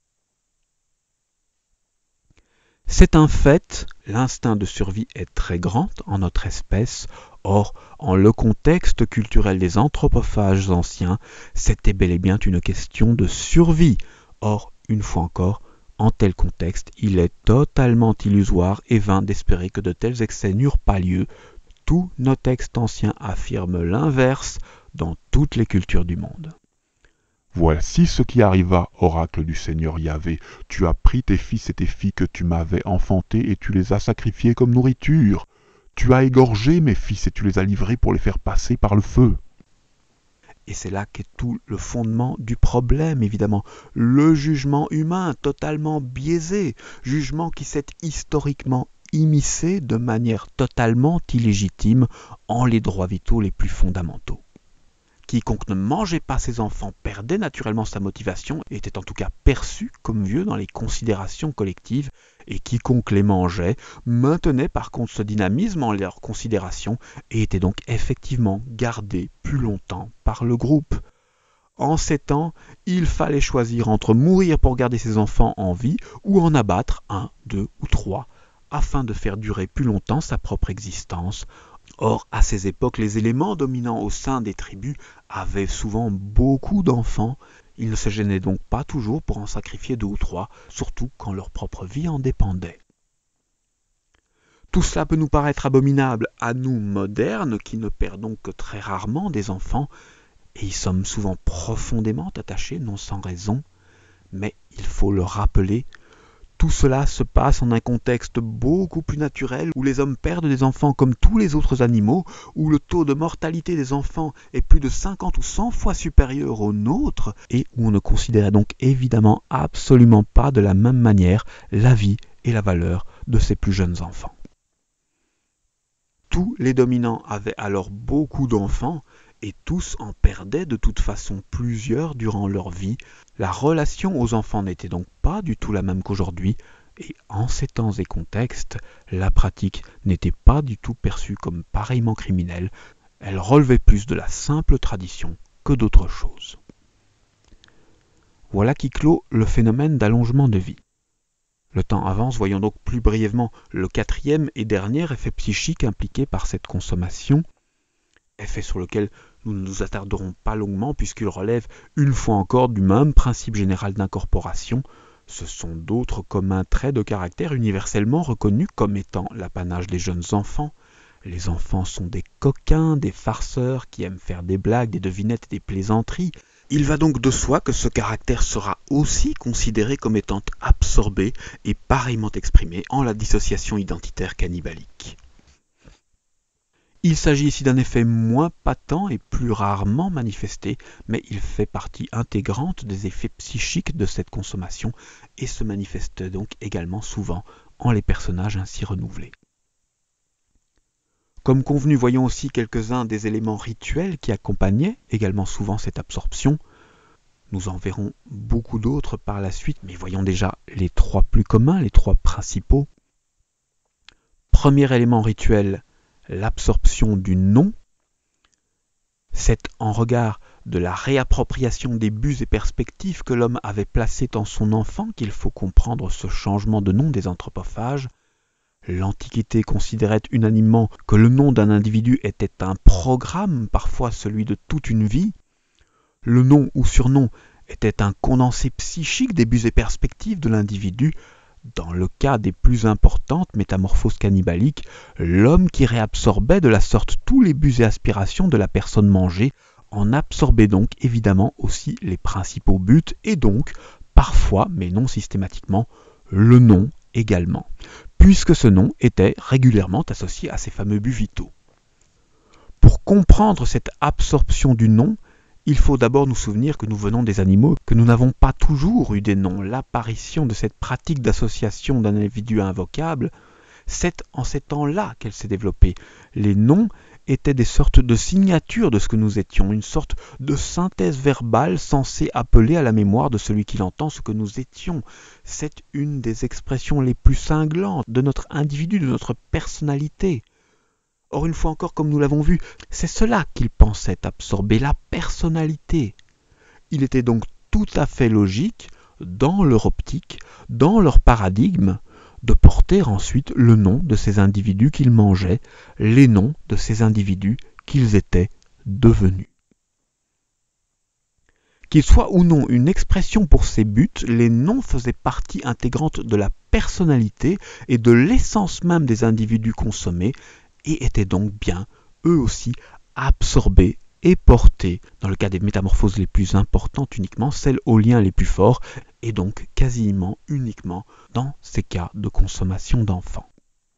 C'est un fait, l'instinct de survie est très grand en notre espèce. Or, en le contexte culturel des anthropophages anciens, c'était bel et bien une question de survie. Or, une fois encore, en tel contexte, il est totalement illusoire et vain d'espérer que de tels excès n'eurent pas lieu. Tous nos textes anciens affirment l'inverse dans toutes les cultures du monde. Voici ce qui arriva, oracle du Seigneur Yahvé. Tu as pris tes fils et tes filles que tu m'avais enfantés et tu les as sacrifiés comme nourriture. Tu as égorgé mes fils et tu les as livrés pour les faire passer par le feu. Et c'est là qu'est tout le fondement du problème, évidemment. Le jugement humain totalement biaisé, jugement qui s'est historiquement immiscé de manière totalement illégitime en les droits vitaux les plus fondamentaux. Quiconque ne mangeait pas ses enfants perdait naturellement sa motivation et était en tout cas perçu comme vieux dans les considérations collectives, et quiconque les mangeait maintenait par contre ce dynamisme en leur considération et était donc effectivement gardé plus longtemps par le groupe. En ces temps, il fallait choisir entre mourir pour garder ses enfants en vie ou en abattre un, deux ou trois, afin de faire durer plus longtemps sa propre existence. Or, à ces époques, les éléments dominants au sein des tribus avaient souvent beaucoup d'enfants. Ils ne se gênaient donc pas toujours pour en sacrifier deux ou trois, surtout quand leur propre vie en dépendait. Tout cela peut nous paraître abominable à nous modernes, qui ne perdons que très rarement des enfants, et y sommes souvent profondément attachés, non sans raison. Mais il faut le rappeler, tout cela se passe en un contexte beaucoup plus naturel, où les hommes perdent des enfants comme tous les autres animaux, où le taux de mortalité des enfants est plus de cinquante ou cent fois supérieur au nôtre, et où on ne considère donc évidemment absolument pas de la même manière la vie et la valeur de ces plus jeunes enfants. Tous les dominants avaient alors beaucoup d'enfants, et tous en perdaient de toute façon plusieurs durant leur vie. La relation aux enfants n'était donc pas du tout la même qu'aujourd'hui, et en ces temps et contextes, la pratique n'était pas du tout perçue comme pareillement criminelle, elle relevait plus de la simple tradition que d'autre chose. Voilà qui clôt le phénomène d'allongement de vie. Le temps avance, voyons donc plus brièvement le quatrième et dernier effet psychique impliqué par cette consommation, effet sur lequel nous ne nous attarderons pas longuement puisqu'il relève une fois encore du même principe général d'incorporation. Ce sont d'autres communs traits de caractère universellement reconnus comme étant l'apanage des jeunes enfants. Les enfants sont des coquins, des farceurs qui aiment faire des blagues, des devinettes et des plaisanteries. Il va donc de soi que ce caractère sera aussi considéré comme étant absorbé et pareillement exprimé en la dissociation identitaire cannibalique. Il s'agit ici d'un effet moins patent et plus rarement manifesté, mais il fait partie intégrante des effets psychiques de cette consommation et se manifeste donc également souvent en les personnages ainsi renouvelés. Comme convenu, voyons aussi quelques-uns des éléments rituels qui accompagnaient également souvent cette absorption. Nous en verrons beaucoup d'autres par la suite, mais voyons déjà les trois plus communs, les trois principaux. Premier élément rituel, l'absorption du nom. C'est en regard de la réappropriation des buts et perspectives que l'homme avait placés en son enfant qu'il faut comprendre ce changement de nom des anthropophages. L'Antiquité considérait unanimement que le nom d'un individu était un programme, parfois celui de toute une vie. Le nom ou surnom était un condensé psychique des buts et perspectives de l'individu. Dans le cas des plus importantes métamorphoses cannibaliques, l'homme qui réabsorbait de la sorte tous les buts et aspirations de la personne mangée en absorbait donc évidemment aussi les principaux buts et donc, parfois, mais non systématiquement, le nom également, puisque ce nom était régulièrement associé à ces fameux buts vitaux. Pour comprendre cette absorption du nom, il faut d'abord nous souvenir que nous venons des animaux, que nous n'avons pas toujours eu des noms. L'apparition de cette pratique d'association d'un individu invocable, c'est en ces temps-là qu'elle s'est développée. Les noms étaient des sortes de signatures de ce que nous étions, une sorte de synthèse verbale censée appeler à la mémoire de celui qui l'entend ce que nous étions. C'est une des expressions les plus cinglantes de notre individu, de notre personnalité. Or, une fois encore, comme nous l'avons vu, c'est cela qu'il pensait absorber, la personnalité. Il était donc tout à fait logique, dans leur optique, dans leur paradigme, de porter ensuite le nom de ces individus qu'ils mangeaient, les noms de ces individus qu'ils étaient devenus. Qu'ils soient ou non une expression pour ces buts, les noms faisaient partie intégrante de la personnalité et de l'essence même des individus consommés, et étaient donc bien, eux aussi, absorbés et portés, dans le cas des métamorphoses les plus importantes uniquement, celles aux liens les plus forts, et donc quasiment uniquement dans ces cas de consommation d'enfants.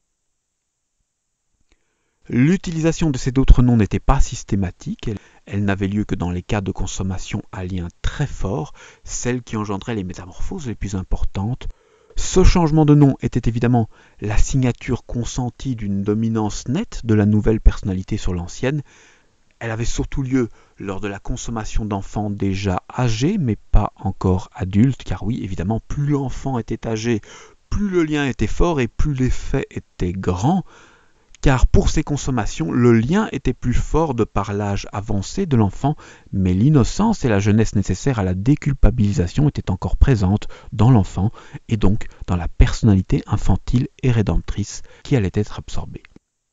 L'utilisation de ces d'autres noms n'était pas systématique, elle, elle n'avait lieu que dans les cas de consommation à lien très fort, celles qui engendraient les métamorphoses les plus importantes. Ce changement de nom était évidemment la signature consentie d'une dominance nette de la nouvelle personnalité sur l'ancienne. Elle avait surtout lieu lors de la consommation d'enfants déjà âgés, mais pas encore adultes, car oui, évidemment, plus l'enfant était âgé, plus le lien était fort et plus l'effet était grand, car pour ces consommations, le lien était plus fort de par l'âge avancé de l'enfant, mais l'innocence et la jeunesse nécessaires à la déculpabilisation étaient encore présentes dans l'enfant, et donc dans la personnalité infantile et rédemptrice qui allait être absorbée.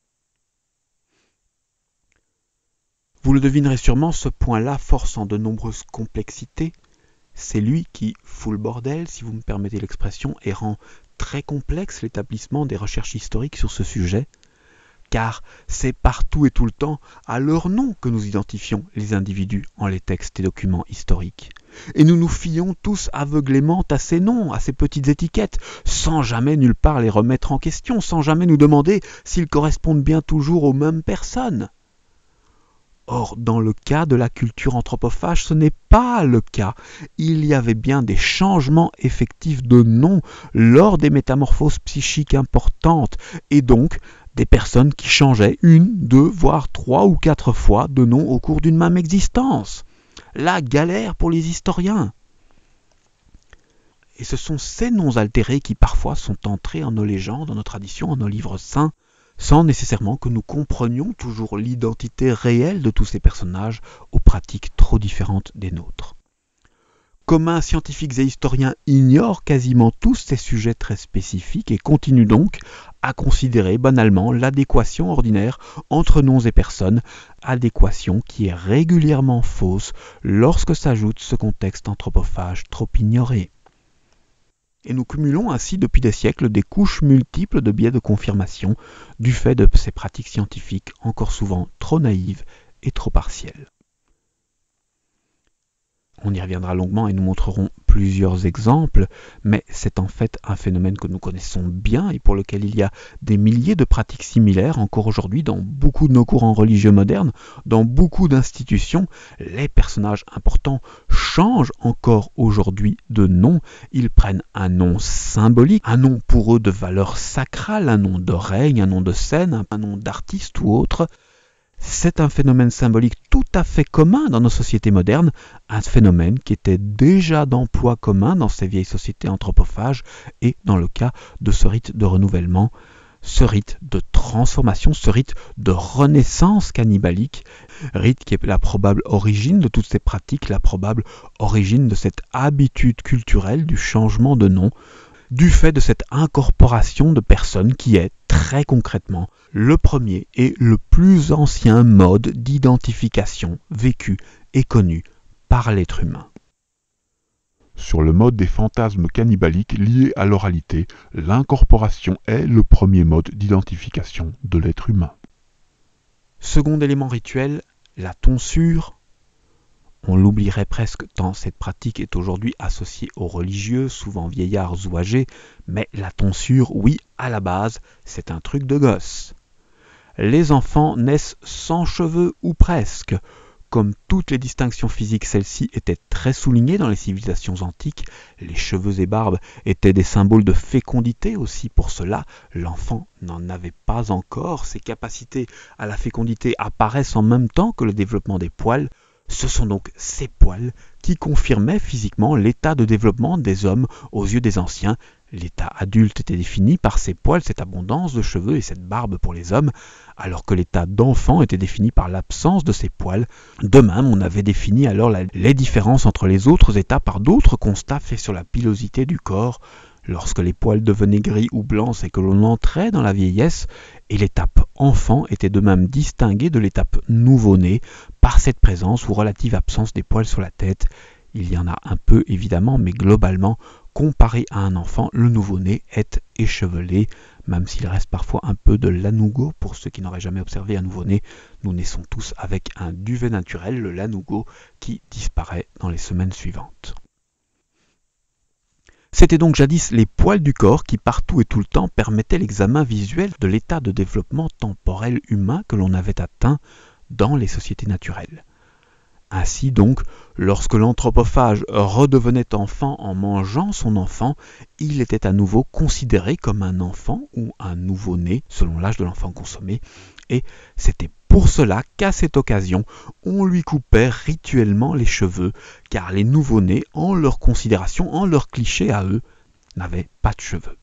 Vous le devinerez sûrement, ce point-là, forçant de nombreuses complexités, c'est lui qui fout le bordel, si vous me permettez l'expression, et rend très complexe l'établissement des recherches historiques sur ce sujet, car c'est partout et tout le temps à leur nom que nous identifions les individus en les textes et documents historiques. Et nous nous fions tous aveuglément à ces noms, à ces petites étiquettes, sans jamais nulle part les remettre en question, sans jamais nous demander s'ils correspondent bien toujours aux mêmes personnes. Or, dans le cas de la culture anthropophage, ce n'est pas le cas. Il y avait bien des changements effectifs de nom lors des métamorphoses psychiques importantes, et donc des personnes qui changeaient une, deux, voire trois ou quatre fois de nom au cours d'une même existence. La galère pour les historiens. Et ce sont ces noms altérés qui parfois sont entrés en nos légendes, en nos traditions, en nos livres saints, sans nécessairement que nous comprenions toujours l'identité réelle de tous ces personnages aux pratiques trop différentes des nôtres. Communs scientifiques et historiens ignorent quasiment tous ces sujets très spécifiques et continuent donc à considérer banalement l'adéquation ordinaire entre noms et personnes, adéquation qui est régulièrement fausse lorsque s'ajoute ce contexte anthropophage trop ignoré. Et nous cumulons ainsi depuis des siècles des couches multiples de biais de confirmation du fait de ces pratiques scientifiques encore souvent trop naïves et trop partielles. On y reviendra longuement et nous montrerons plusieurs exemples, mais c'est en fait un phénomène que nous connaissons bien et pour lequel il y a des milliers de pratiques similaires encore aujourd'hui dans beaucoup de nos courants religieux modernes, dans beaucoup d'institutions. Les personnages importants changent encore aujourd'hui de nom. Ils prennent un nom symbolique, un nom pour eux de valeur sacrale, un nom de règne, un nom de scène, un nom d'artiste ou autre. C'est un phénomène symbolique tout à fait commun dans nos sociétés modernes, un phénomène qui était déjà d'emploi commun dans ces vieilles sociétés anthropophages et dans le cas de ce rite de renouvellement, ce rite de transformation, ce rite de renaissance cannibalique, rite qui est la probable origine de toutes ces pratiques, la probable origine de cette habitude culturelle du changement de nom, du fait de cette incorporation de personnes qui est, très concrètement, le premier et le plus ancien mode d'identification vécu et connu par l'être humain. Sur le mode des fantasmes cannibaliques liés à l'oralité, l'incorporation est le premier mode d'identification de l'être humain. Second élément rituel, la tonsure. On l'oublierait presque tant cette pratique est aujourd'hui associée aux religieux, souvent vieillards ou âgés, mais la tonsure, oui, à la base, c'est un truc de gosse. Les enfants naissent sans cheveux ou presque. Comme toutes les distinctions physiques, celles-ci étaient très soulignées dans les civilisations antiques. Les cheveux et barbes étaient des symboles de fécondité aussi. Pour cela, l'enfant n'en avait pas encore. Ses capacités à la fécondité apparaissent en même temps que le développement des poils. Ce sont donc ces poils qui confirmaient physiquement l'état de développement des hommes aux yeux des anciens. L'état adulte était défini par ces poils, cette abondance de cheveux et cette barbe pour les hommes, alors que l'état d'enfant était défini par l'absence de ces poils. De même, on avait défini alors la, les différences entre les autres états par d'autres constats faits sur la pilosité du corps. Lorsque les poils devenaient gris ou blancs, c'est que l'on entrait dans la vieillesse, et l'étape enfant était de même distinguée de l'étape nouveau-né par cette présence ou relative absence des poils sur la tête. Il y en a un peu évidemment, mais globalement, comparé à un enfant, le nouveau-né est échevelé, même s'il reste parfois un peu de lanugo. Pour ceux qui n'auraient jamais observé un nouveau-né, nous naissons tous avec un duvet naturel, le lanugo, qui disparaît dans les semaines suivantes. C'était donc jadis les poils du corps qui partout et tout le temps permettaient l'examen visuel de l'état de développement temporel humain que l'on avait atteint dans les sociétés naturelles. Ainsi donc, lorsque l'anthropophage redevenait enfant en mangeant son enfant, il était à nouveau considéré comme un enfant ou un nouveau-né, selon l'âge de l'enfant consommé, et c'était pour cela qu'à cette occasion, on lui coupait rituellement les cheveux, car les nouveau-nés, en leur considération, en leur cliché à eux, n'avaient pas de cheveux.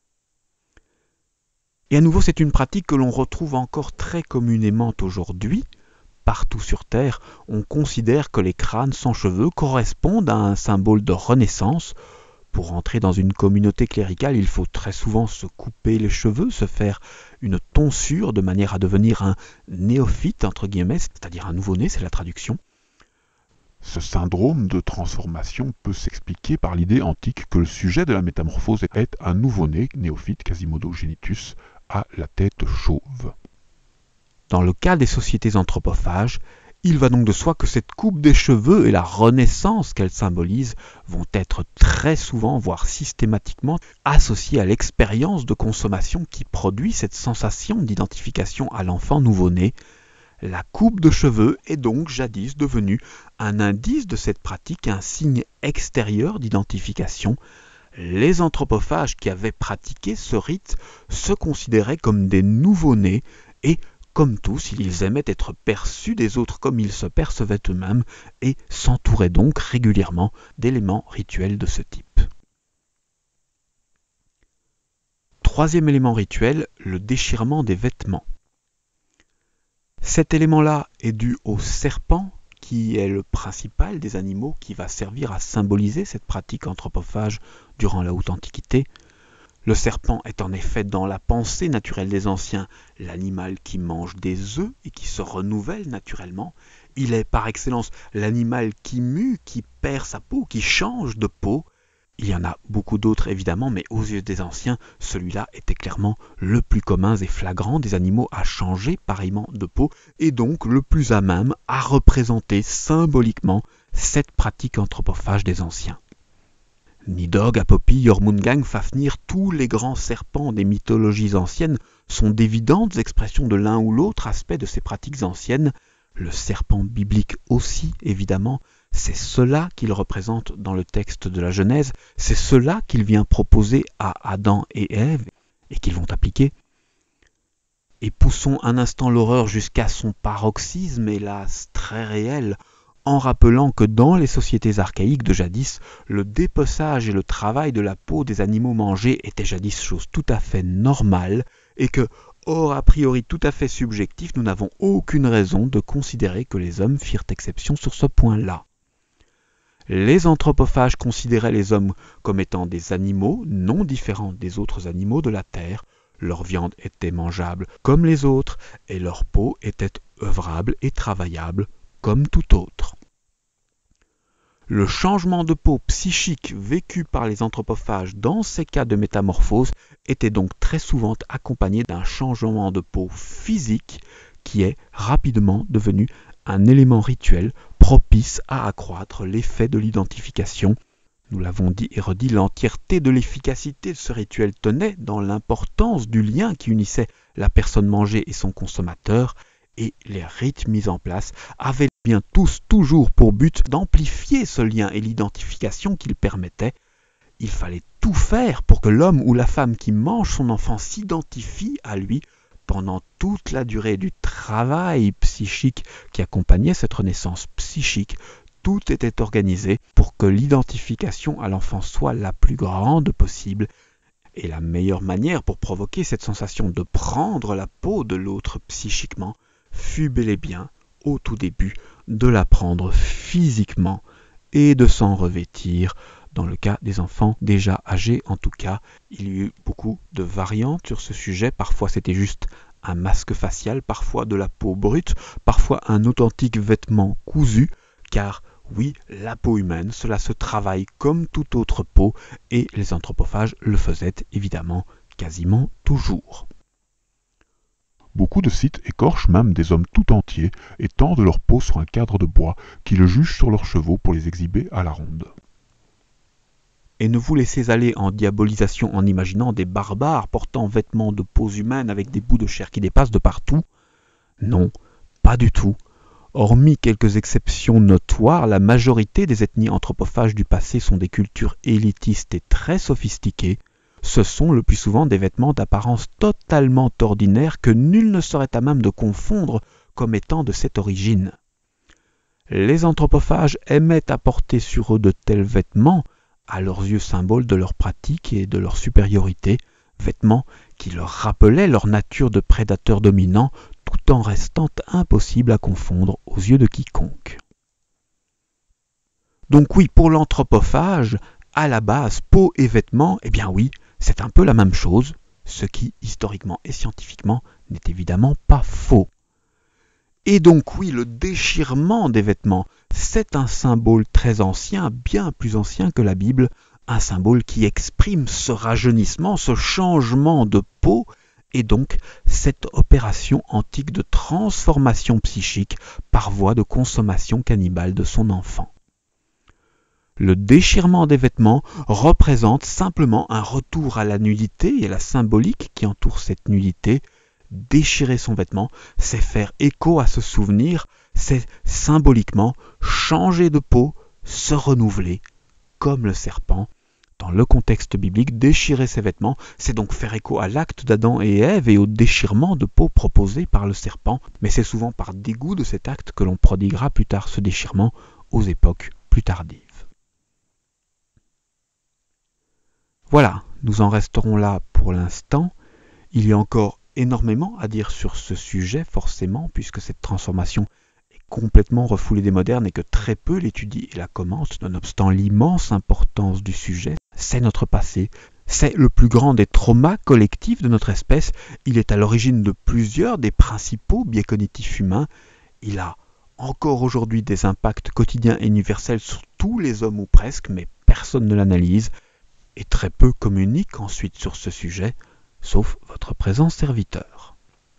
Et à nouveau, c'est une pratique que l'on retrouve encore très communément aujourd'hui. Partout sur Terre, on considère que les crânes sans cheveux correspondent à un symbole de renaissance. Pour entrer dans une communauté cléricale, il faut très souvent se couper les cheveux, se faire une tonsure de manière à devenir un néophyte, entre guillemets, c'est-à-dire un nouveau-né, c'est la traduction. Ce syndrome de transformation peut s'expliquer par l'idée antique que le sujet de la métamorphose est un nouveau-né, néophyte, Quasimodo genitus, à la tête chauve. Dans le cas des sociétés anthropophages, il va donc de soi que cette coupe des cheveux et la renaissance qu'elle symbolise vont être très souvent, voire systématiquement, associées à l'expérience de consommation qui produit cette sensation d'identification à l'enfant nouveau-né. La coupe de cheveux est donc jadis devenue un indice de cette pratique, un signe extérieur d'identification. Les anthropophages qui avaient pratiqué ce rite se considéraient comme des nouveau-nés et comme tous, ils aimaient être perçus des autres comme ils se percevaient eux-mêmes et s'entouraient donc régulièrement d'éléments rituels de ce type. Troisième élément rituel, le déchirement des vêtements. Cet élément-là est dû au serpent, qui est le principal des animaux qui va servir à symboliser cette pratique anthropophage durant la haute antiquité. Le serpent est en effet dans la pensée naturelle des anciens l'animal qui mange des œufs et qui se renouvelle naturellement. Il est par excellence l'animal qui mue, qui perd sa peau, qui change de peau. Il y en a beaucoup d'autres évidemment, mais aux yeux des anciens, celui-là était clairement le plus commun et flagrant des animaux à changer pareillement de peau, et donc le plus à même à représenter symboliquement cette pratique anthropophage des anciens. Nidhogg, Apopi, Jormungand, Fafnir, tous les grands serpents des mythologies anciennes sont d'évidentes expressions de l'un ou l'autre aspect de ces pratiques anciennes. Le serpent biblique aussi, évidemment, c'est cela qu'il représente dans le texte de la Genèse, c'est cela qu'il vient proposer à Adam et Ève et qu'ils vont appliquer. Et poussons un instant l'horreur jusqu'à son paroxysme, hélas très réel, en rappelant que dans les sociétés archaïques de jadis, le dépeçage et le travail de la peau des animaux mangés étaient jadis chose tout à fait normale, et que, or a priori tout à fait subjectif, nous n'avons aucune raison de considérer que les hommes firent exception sur ce point-là. Les anthropophages considéraient les hommes comme étant des animaux non différents des autres animaux de la terre. Leur viande était mangeable comme les autres, et leur peau était œuvrable et travaillable comme tout autre. Le changement de peau psychique vécu par les anthropophages dans ces cas de métamorphose était donc très souvent accompagné d'un changement de peau physique qui est rapidement devenu un élément rituel propice à accroître l'effet de l'identification. Nous l'avons dit et redit, l'entièreté de l'efficacité de ce rituel tenait dans l'importance du lien qui unissait la personne mangée et son consommateur, et les rites mis en place avaient bien tous toujours pour but d'amplifier ce lien et l'identification qu'ils permettaient. Il fallait tout faire pour que l'homme ou la femme qui mange son enfant s'identifie à lui pendant toute la durée du travail psychique qui accompagnait cette renaissance psychique. Tout était organisé pour que l'identification à l'enfant soit la plus grande possible. Et la meilleure manière pour provoquer cette sensation de prendre la peau de l'autre psychiquement fut bel et bien, au tout début, de la prendre physiquement et de s'en revêtir. Dans le cas des enfants déjà âgés, en tout cas, il y a eu beaucoup de variantes sur ce sujet. Parfois c'était juste un masque facial, parfois de la peau brute, parfois un authentique vêtement cousu, car oui, la peau humaine, cela se travaille comme toute autre peau, et les anthropophages le faisaient évidemment quasiment toujours. Beaucoup de sites écorchent même des hommes tout entiers et tendent leur peau sur un cadre de bois qui le jugent sur leurs chevaux pour les exhiber à la ronde. Et ne vous laissez aller en diabolisation en imaginant des barbares portant vêtements de peaux humaines avec des bouts de chair qui dépassent de partout. Non, pas du tout. Hormis quelques exceptions notoires, la majorité des ethnies anthropophages du passé sont des cultures élitistes et très sophistiquées. Ce sont le plus souvent des vêtements d'apparence totalement ordinaire que nul ne serait à même de confondre comme étant de cette origine. Les anthropophages aimaient apporter sur eux de tels vêtements, à leurs yeux symboles de leur pratique et de leur supériorité, vêtements qui leur rappelaient leur nature de prédateurs dominants, tout en restant impossible à confondre aux yeux de quiconque. Donc oui, pour l'anthropophage, à la base, peau et vêtements, eh bien oui, c'est un peu la même chose, ce qui, historiquement et scientifiquement, n'est évidemment pas faux. Et donc oui, le déchirement des vêtements, c'est un symbole très ancien, bien plus ancien que la Bible, un symbole qui exprime ce rajeunissement, ce changement de peau, et donc cette opération antique de transformation psychique par voie de consommation cannibale de son enfant. Le déchirement des vêtements représente simplement un retour à la nudité et à la symbolique qui entoure cette nudité. Déchirer son vêtement, c'est faire écho à ce souvenir, c'est symboliquement changer de peau, se renouveler, comme le serpent. Dans le contexte biblique, déchirer ses vêtements, c'est donc faire écho à l'acte d'Adam et Ève et au déchirement de peau proposé par le serpent, mais c'est souvent par dégoût de cet acte que l'on prodiguera plus tard ce déchirement aux époques plus tardives. Voilà, nous en resterons là pour l'instant. Il y a encore énormément à dire sur ce sujet, forcément, puisque cette transformation est complètement refoulée des modernes et que très peu l'étudient et la commentent, nonobstant l'immense importance du sujet. C'est notre passé, c'est le plus grand des traumas collectifs de notre espèce, il est à l'origine de plusieurs des principaux biais cognitifs humains, il a encore aujourd'hui des impacts quotidiens et universels sur tous les hommes ou presque, mais personne ne l'analyse, et très peu communique ensuite sur ce sujet, sauf votre présent serviteur.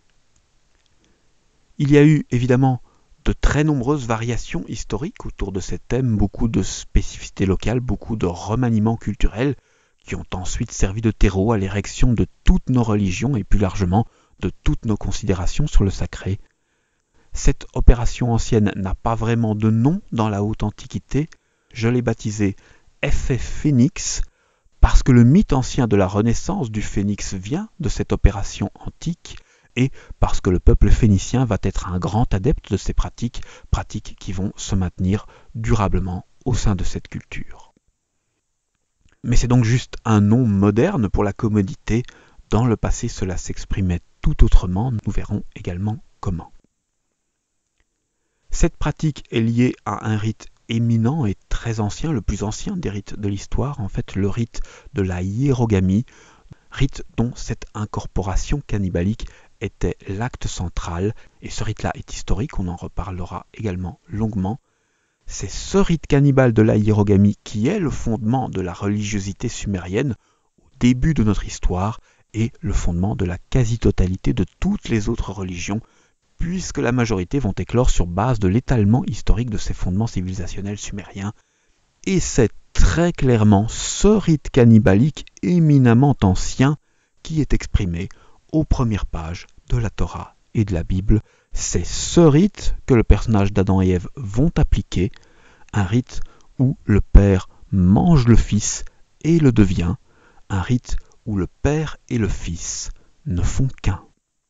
Il y a eu évidemment de très nombreuses variations historiques autour de ces thèmes, beaucoup de spécificités locales, beaucoup de remaniements culturels qui ont ensuite servi de terreau à l'érection de toutes nos religions et plus largement de toutes nos considérations sur le sacré. Cette opération ancienne n'a pas vraiment de nom dans la haute antiquité, je l'ai baptisée effet phénix, parce que le mythe ancien de la renaissance du phénix vient de cette opération antique et parce que le peuple phénicien va être un grand adepte de ces pratiques, pratiques qui vont se maintenir durablement au sein de cette culture. Mais c'est donc juste un nom moderne pour la commodité. Dans le passé, cela s'exprimait tout autrement, nous verrons également comment. Cette pratique est liée à un rite éminent et très ancien, le plus ancien des rites de l'histoire, en fait le rite de la hiérogamie, rite dont cette incorporation cannibalique était l'acte central, et ce rite-là est historique, on en reparlera également longuement. C'est ce rite cannibale de la hiérogamie qui est le fondement de la religiosité sumérienne au début de notre histoire et le fondement de la quasi-totalité de toutes les autres religions, puisque la majorité vont éclore sur base de l'étalement historique de ces fondements civilisationnels sumériens. Et c'est très clairement ce rite cannibalique éminemment ancien qui est exprimé aux premières pages de la Torah et de la Bible. C'est ce rite que le personnage d'Adam et Ève vont appliquer, un rite où le Père mange le Fils et le devient, un rite où le Père et le Fils ne font qu'un.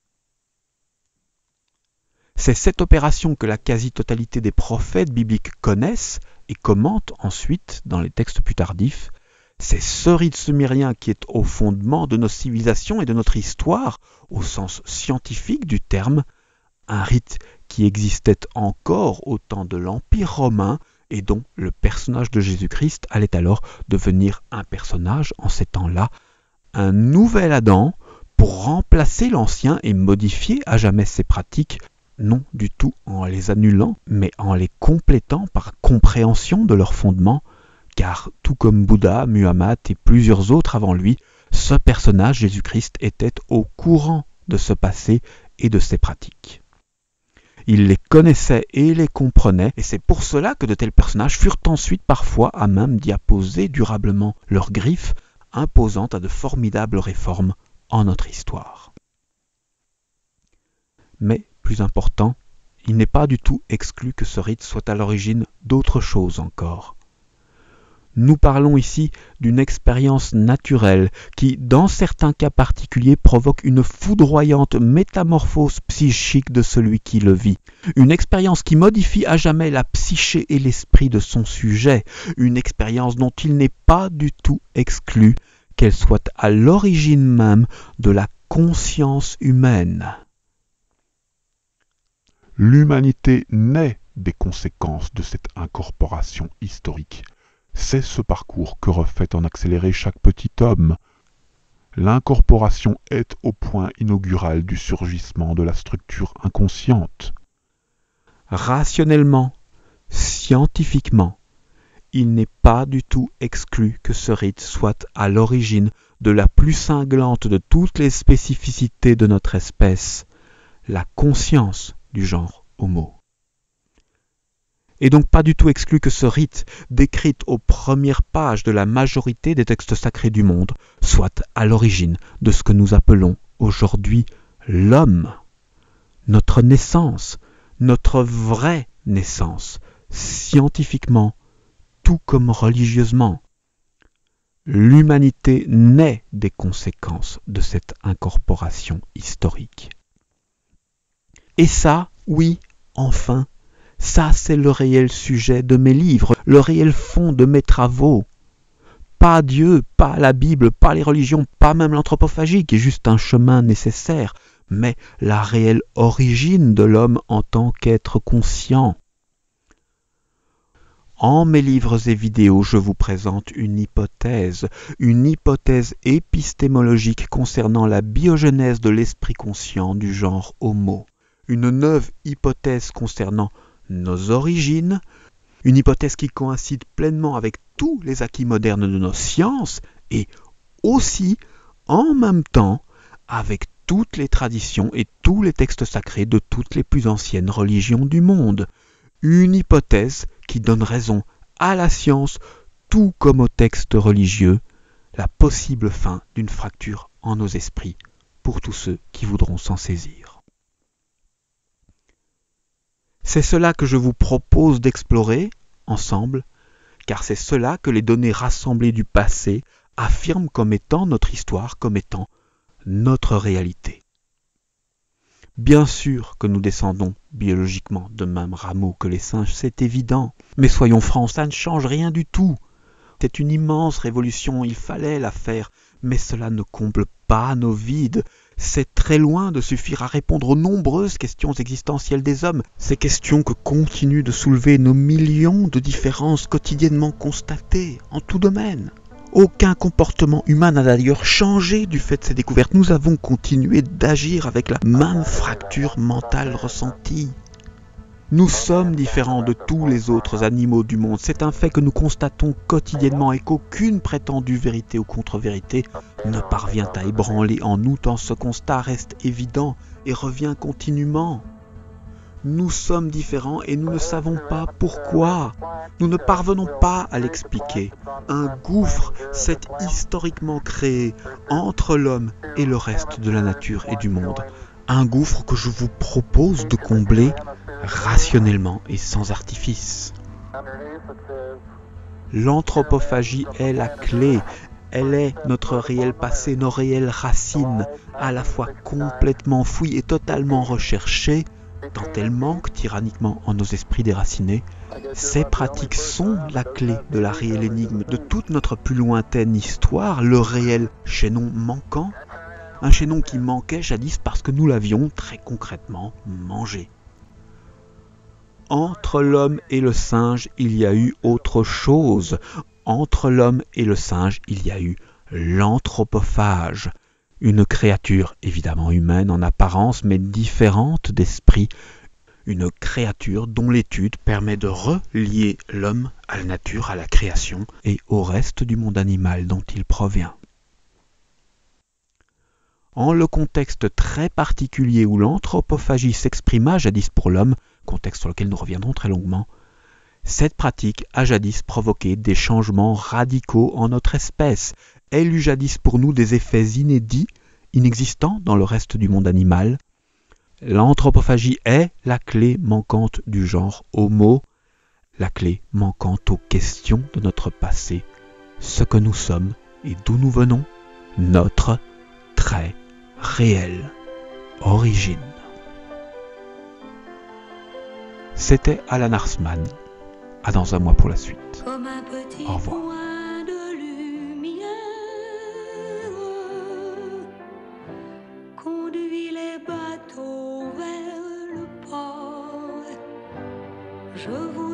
C'est cette opération que la quasi-totalité des prophètes bibliques connaissent et commentent ensuite dans les textes plus tardifs. C'est ce rite sumérien qui est au fondement de nos civilisations et de notre histoire, au sens scientifique du terme, un rite qui existait encore au temps de l'Empire romain et dont le personnage de Jésus-Christ allait alors devenir un personnage en ces temps-là, un nouvel Adam pour remplacer l'ancien et modifier à jamais ses pratiques, non du tout en les annulant, mais en les complétant par compréhension de leur fondement, car tout comme Bouddha, Muhammad et plusieurs autres avant lui, ce personnage, Jésus-Christ, était au courant de ce passé et de ses pratiques. Il les connaissait et les comprenait, et c'est pour cela que de tels personnages furent ensuite parfois à même d'y apposer durablement leurs griffes, imposant à de formidables réformes en notre histoire. Mais, plus important, il n'est pas du tout exclu que ce rite soit à l'origine d'autre chose encore. Nous parlons ici d'une expérience naturelle qui, dans certains cas particuliers, provoque une foudroyante métamorphose psychique de celui qui le vit. Une expérience qui modifie à jamais la psyché et l'esprit de son sujet. Une expérience dont il n'est pas du tout exclu qu'elle soit à l'origine même de la conscience humaine. L'humanité naît des conséquences de cette incorporation historique. C'est ce parcours que refait en accéléré chaque petit homme. L'incorporation est au point inaugural du surgissement de la structure inconsciente. Rationnellement, scientifiquement, il n'est pas du tout exclu que ce rite soit à l'origine de la plus cinglante de toutes les spécificités de notre espèce, la conscience du genre Homo. Et donc pas du tout exclu que ce rite, décrit aux premières pages de la majorité des textes sacrés du monde, soit à l'origine de ce que nous appelons aujourd'hui l'homme, notre naissance, notre vraie naissance, scientifiquement, tout comme religieusement. L'humanité naît des conséquences de cette incorporation historique. Et ça, oui, enfin, ça, c'est le réel sujet de mes livres, le réel fond de mes travaux. Pas Dieu, pas la Bible, pas les religions, pas même l'anthropophagie, qui est juste un chemin nécessaire, mais la réelle origine de l'homme en tant qu'être conscient. En mes livres et vidéos, je vous présente une hypothèse, une hypothèse épistémologique concernant la biogenèse de l'esprit conscient du genre Homo. Une neuve hypothèse concernant nos origines, une hypothèse qui coïncide pleinement avec tous les acquis modernes de nos sciences et aussi, en même temps, avec toutes les traditions et tous les textes sacrés de toutes les plus anciennes religions du monde. Une hypothèse qui donne raison à la science, tout comme aux textes religieux, la possible fin d'une fracture en nos esprits pour tous ceux qui voudront s'en saisir. C'est cela que je vous propose d'explorer ensemble, car c'est cela que les données rassemblées du passé affirment comme étant notre histoire, comme étant notre réalité. Bien sûr que nous descendons biologiquement de même rameau que les singes, c'est évident, mais soyons francs, ça ne change rien du tout. C'est une immense révolution, il fallait la faire, mais cela ne comble pas nos vides. C'est très loin de suffire à répondre aux nombreuses questions existentielles des hommes, ces questions que continuent de soulever nos millions de différences quotidiennement constatées en tout domaine. Aucun comportement humain n'a d'ailleurs changé du fait de ces découvertes. Nous avons continué d'agir avec la même fracture mentale ressentie. Nous sommes différents de tous les autres animaux du monde. C'est un fait que nous constatons quotidiennement et qu'aucune prétendue vérité ou contre-vérité ne parvient à ébranler en nous tant ce constat reste évident et revient continuellement. Nous sommes différents et nous ne savons pas pourquoi. Nous ne parvenons pas à l'expliquer. Un gouffre s'est historiquement créé entre l'homme et le reste de la nature et du monde. Un gouffre que je vous propose de combler rationnellement et sans artifice. L'anthropophagie est la clé, elle est notre réel passé, nos réelles racines, à la fois complètement fouilles et totalement recherchées. Quand elles manquent tyranniquement en nos esprits déracinés, ces pratiques sont la clé de la réelle énigme de toute notre plus lointaine histoire, le réel chaînon manquant, un chaînon qui manquait jadis parce que nous l'avions très concrètement mangé. Entre l'homme et le singe, il y a eu autre chose. Entre l'homme et le singe, il y a eu l'anthropophage, une créature évidemment humaine en apparence, mais différente d'esprit, une créature dont l'étude permet de relier l'homme à la nature, à la création et au reste du monde animal dont il provient. En le contexte très particulier où l'anthropophagie s'exprima jadis pour l'homme, contexte sur lequel nous reviendrons très longuement, cette pratique a jadis provoqué des changements radicaux en notre espèce. Elle eut jadis pour nous des effets inédits, inexistants dans le reste du monde animal. L'anthropophagie est la clé manquante du genre Homo, la clé manquante aux questions de notre passé, ce que nous sommes et d'où nous venons, notre très réelle origine. C'était Alan Arsman. À dans un mois pour la suite. Comme un petit Au revoir. point de lumière conduit les bateaux vers le port. Je vous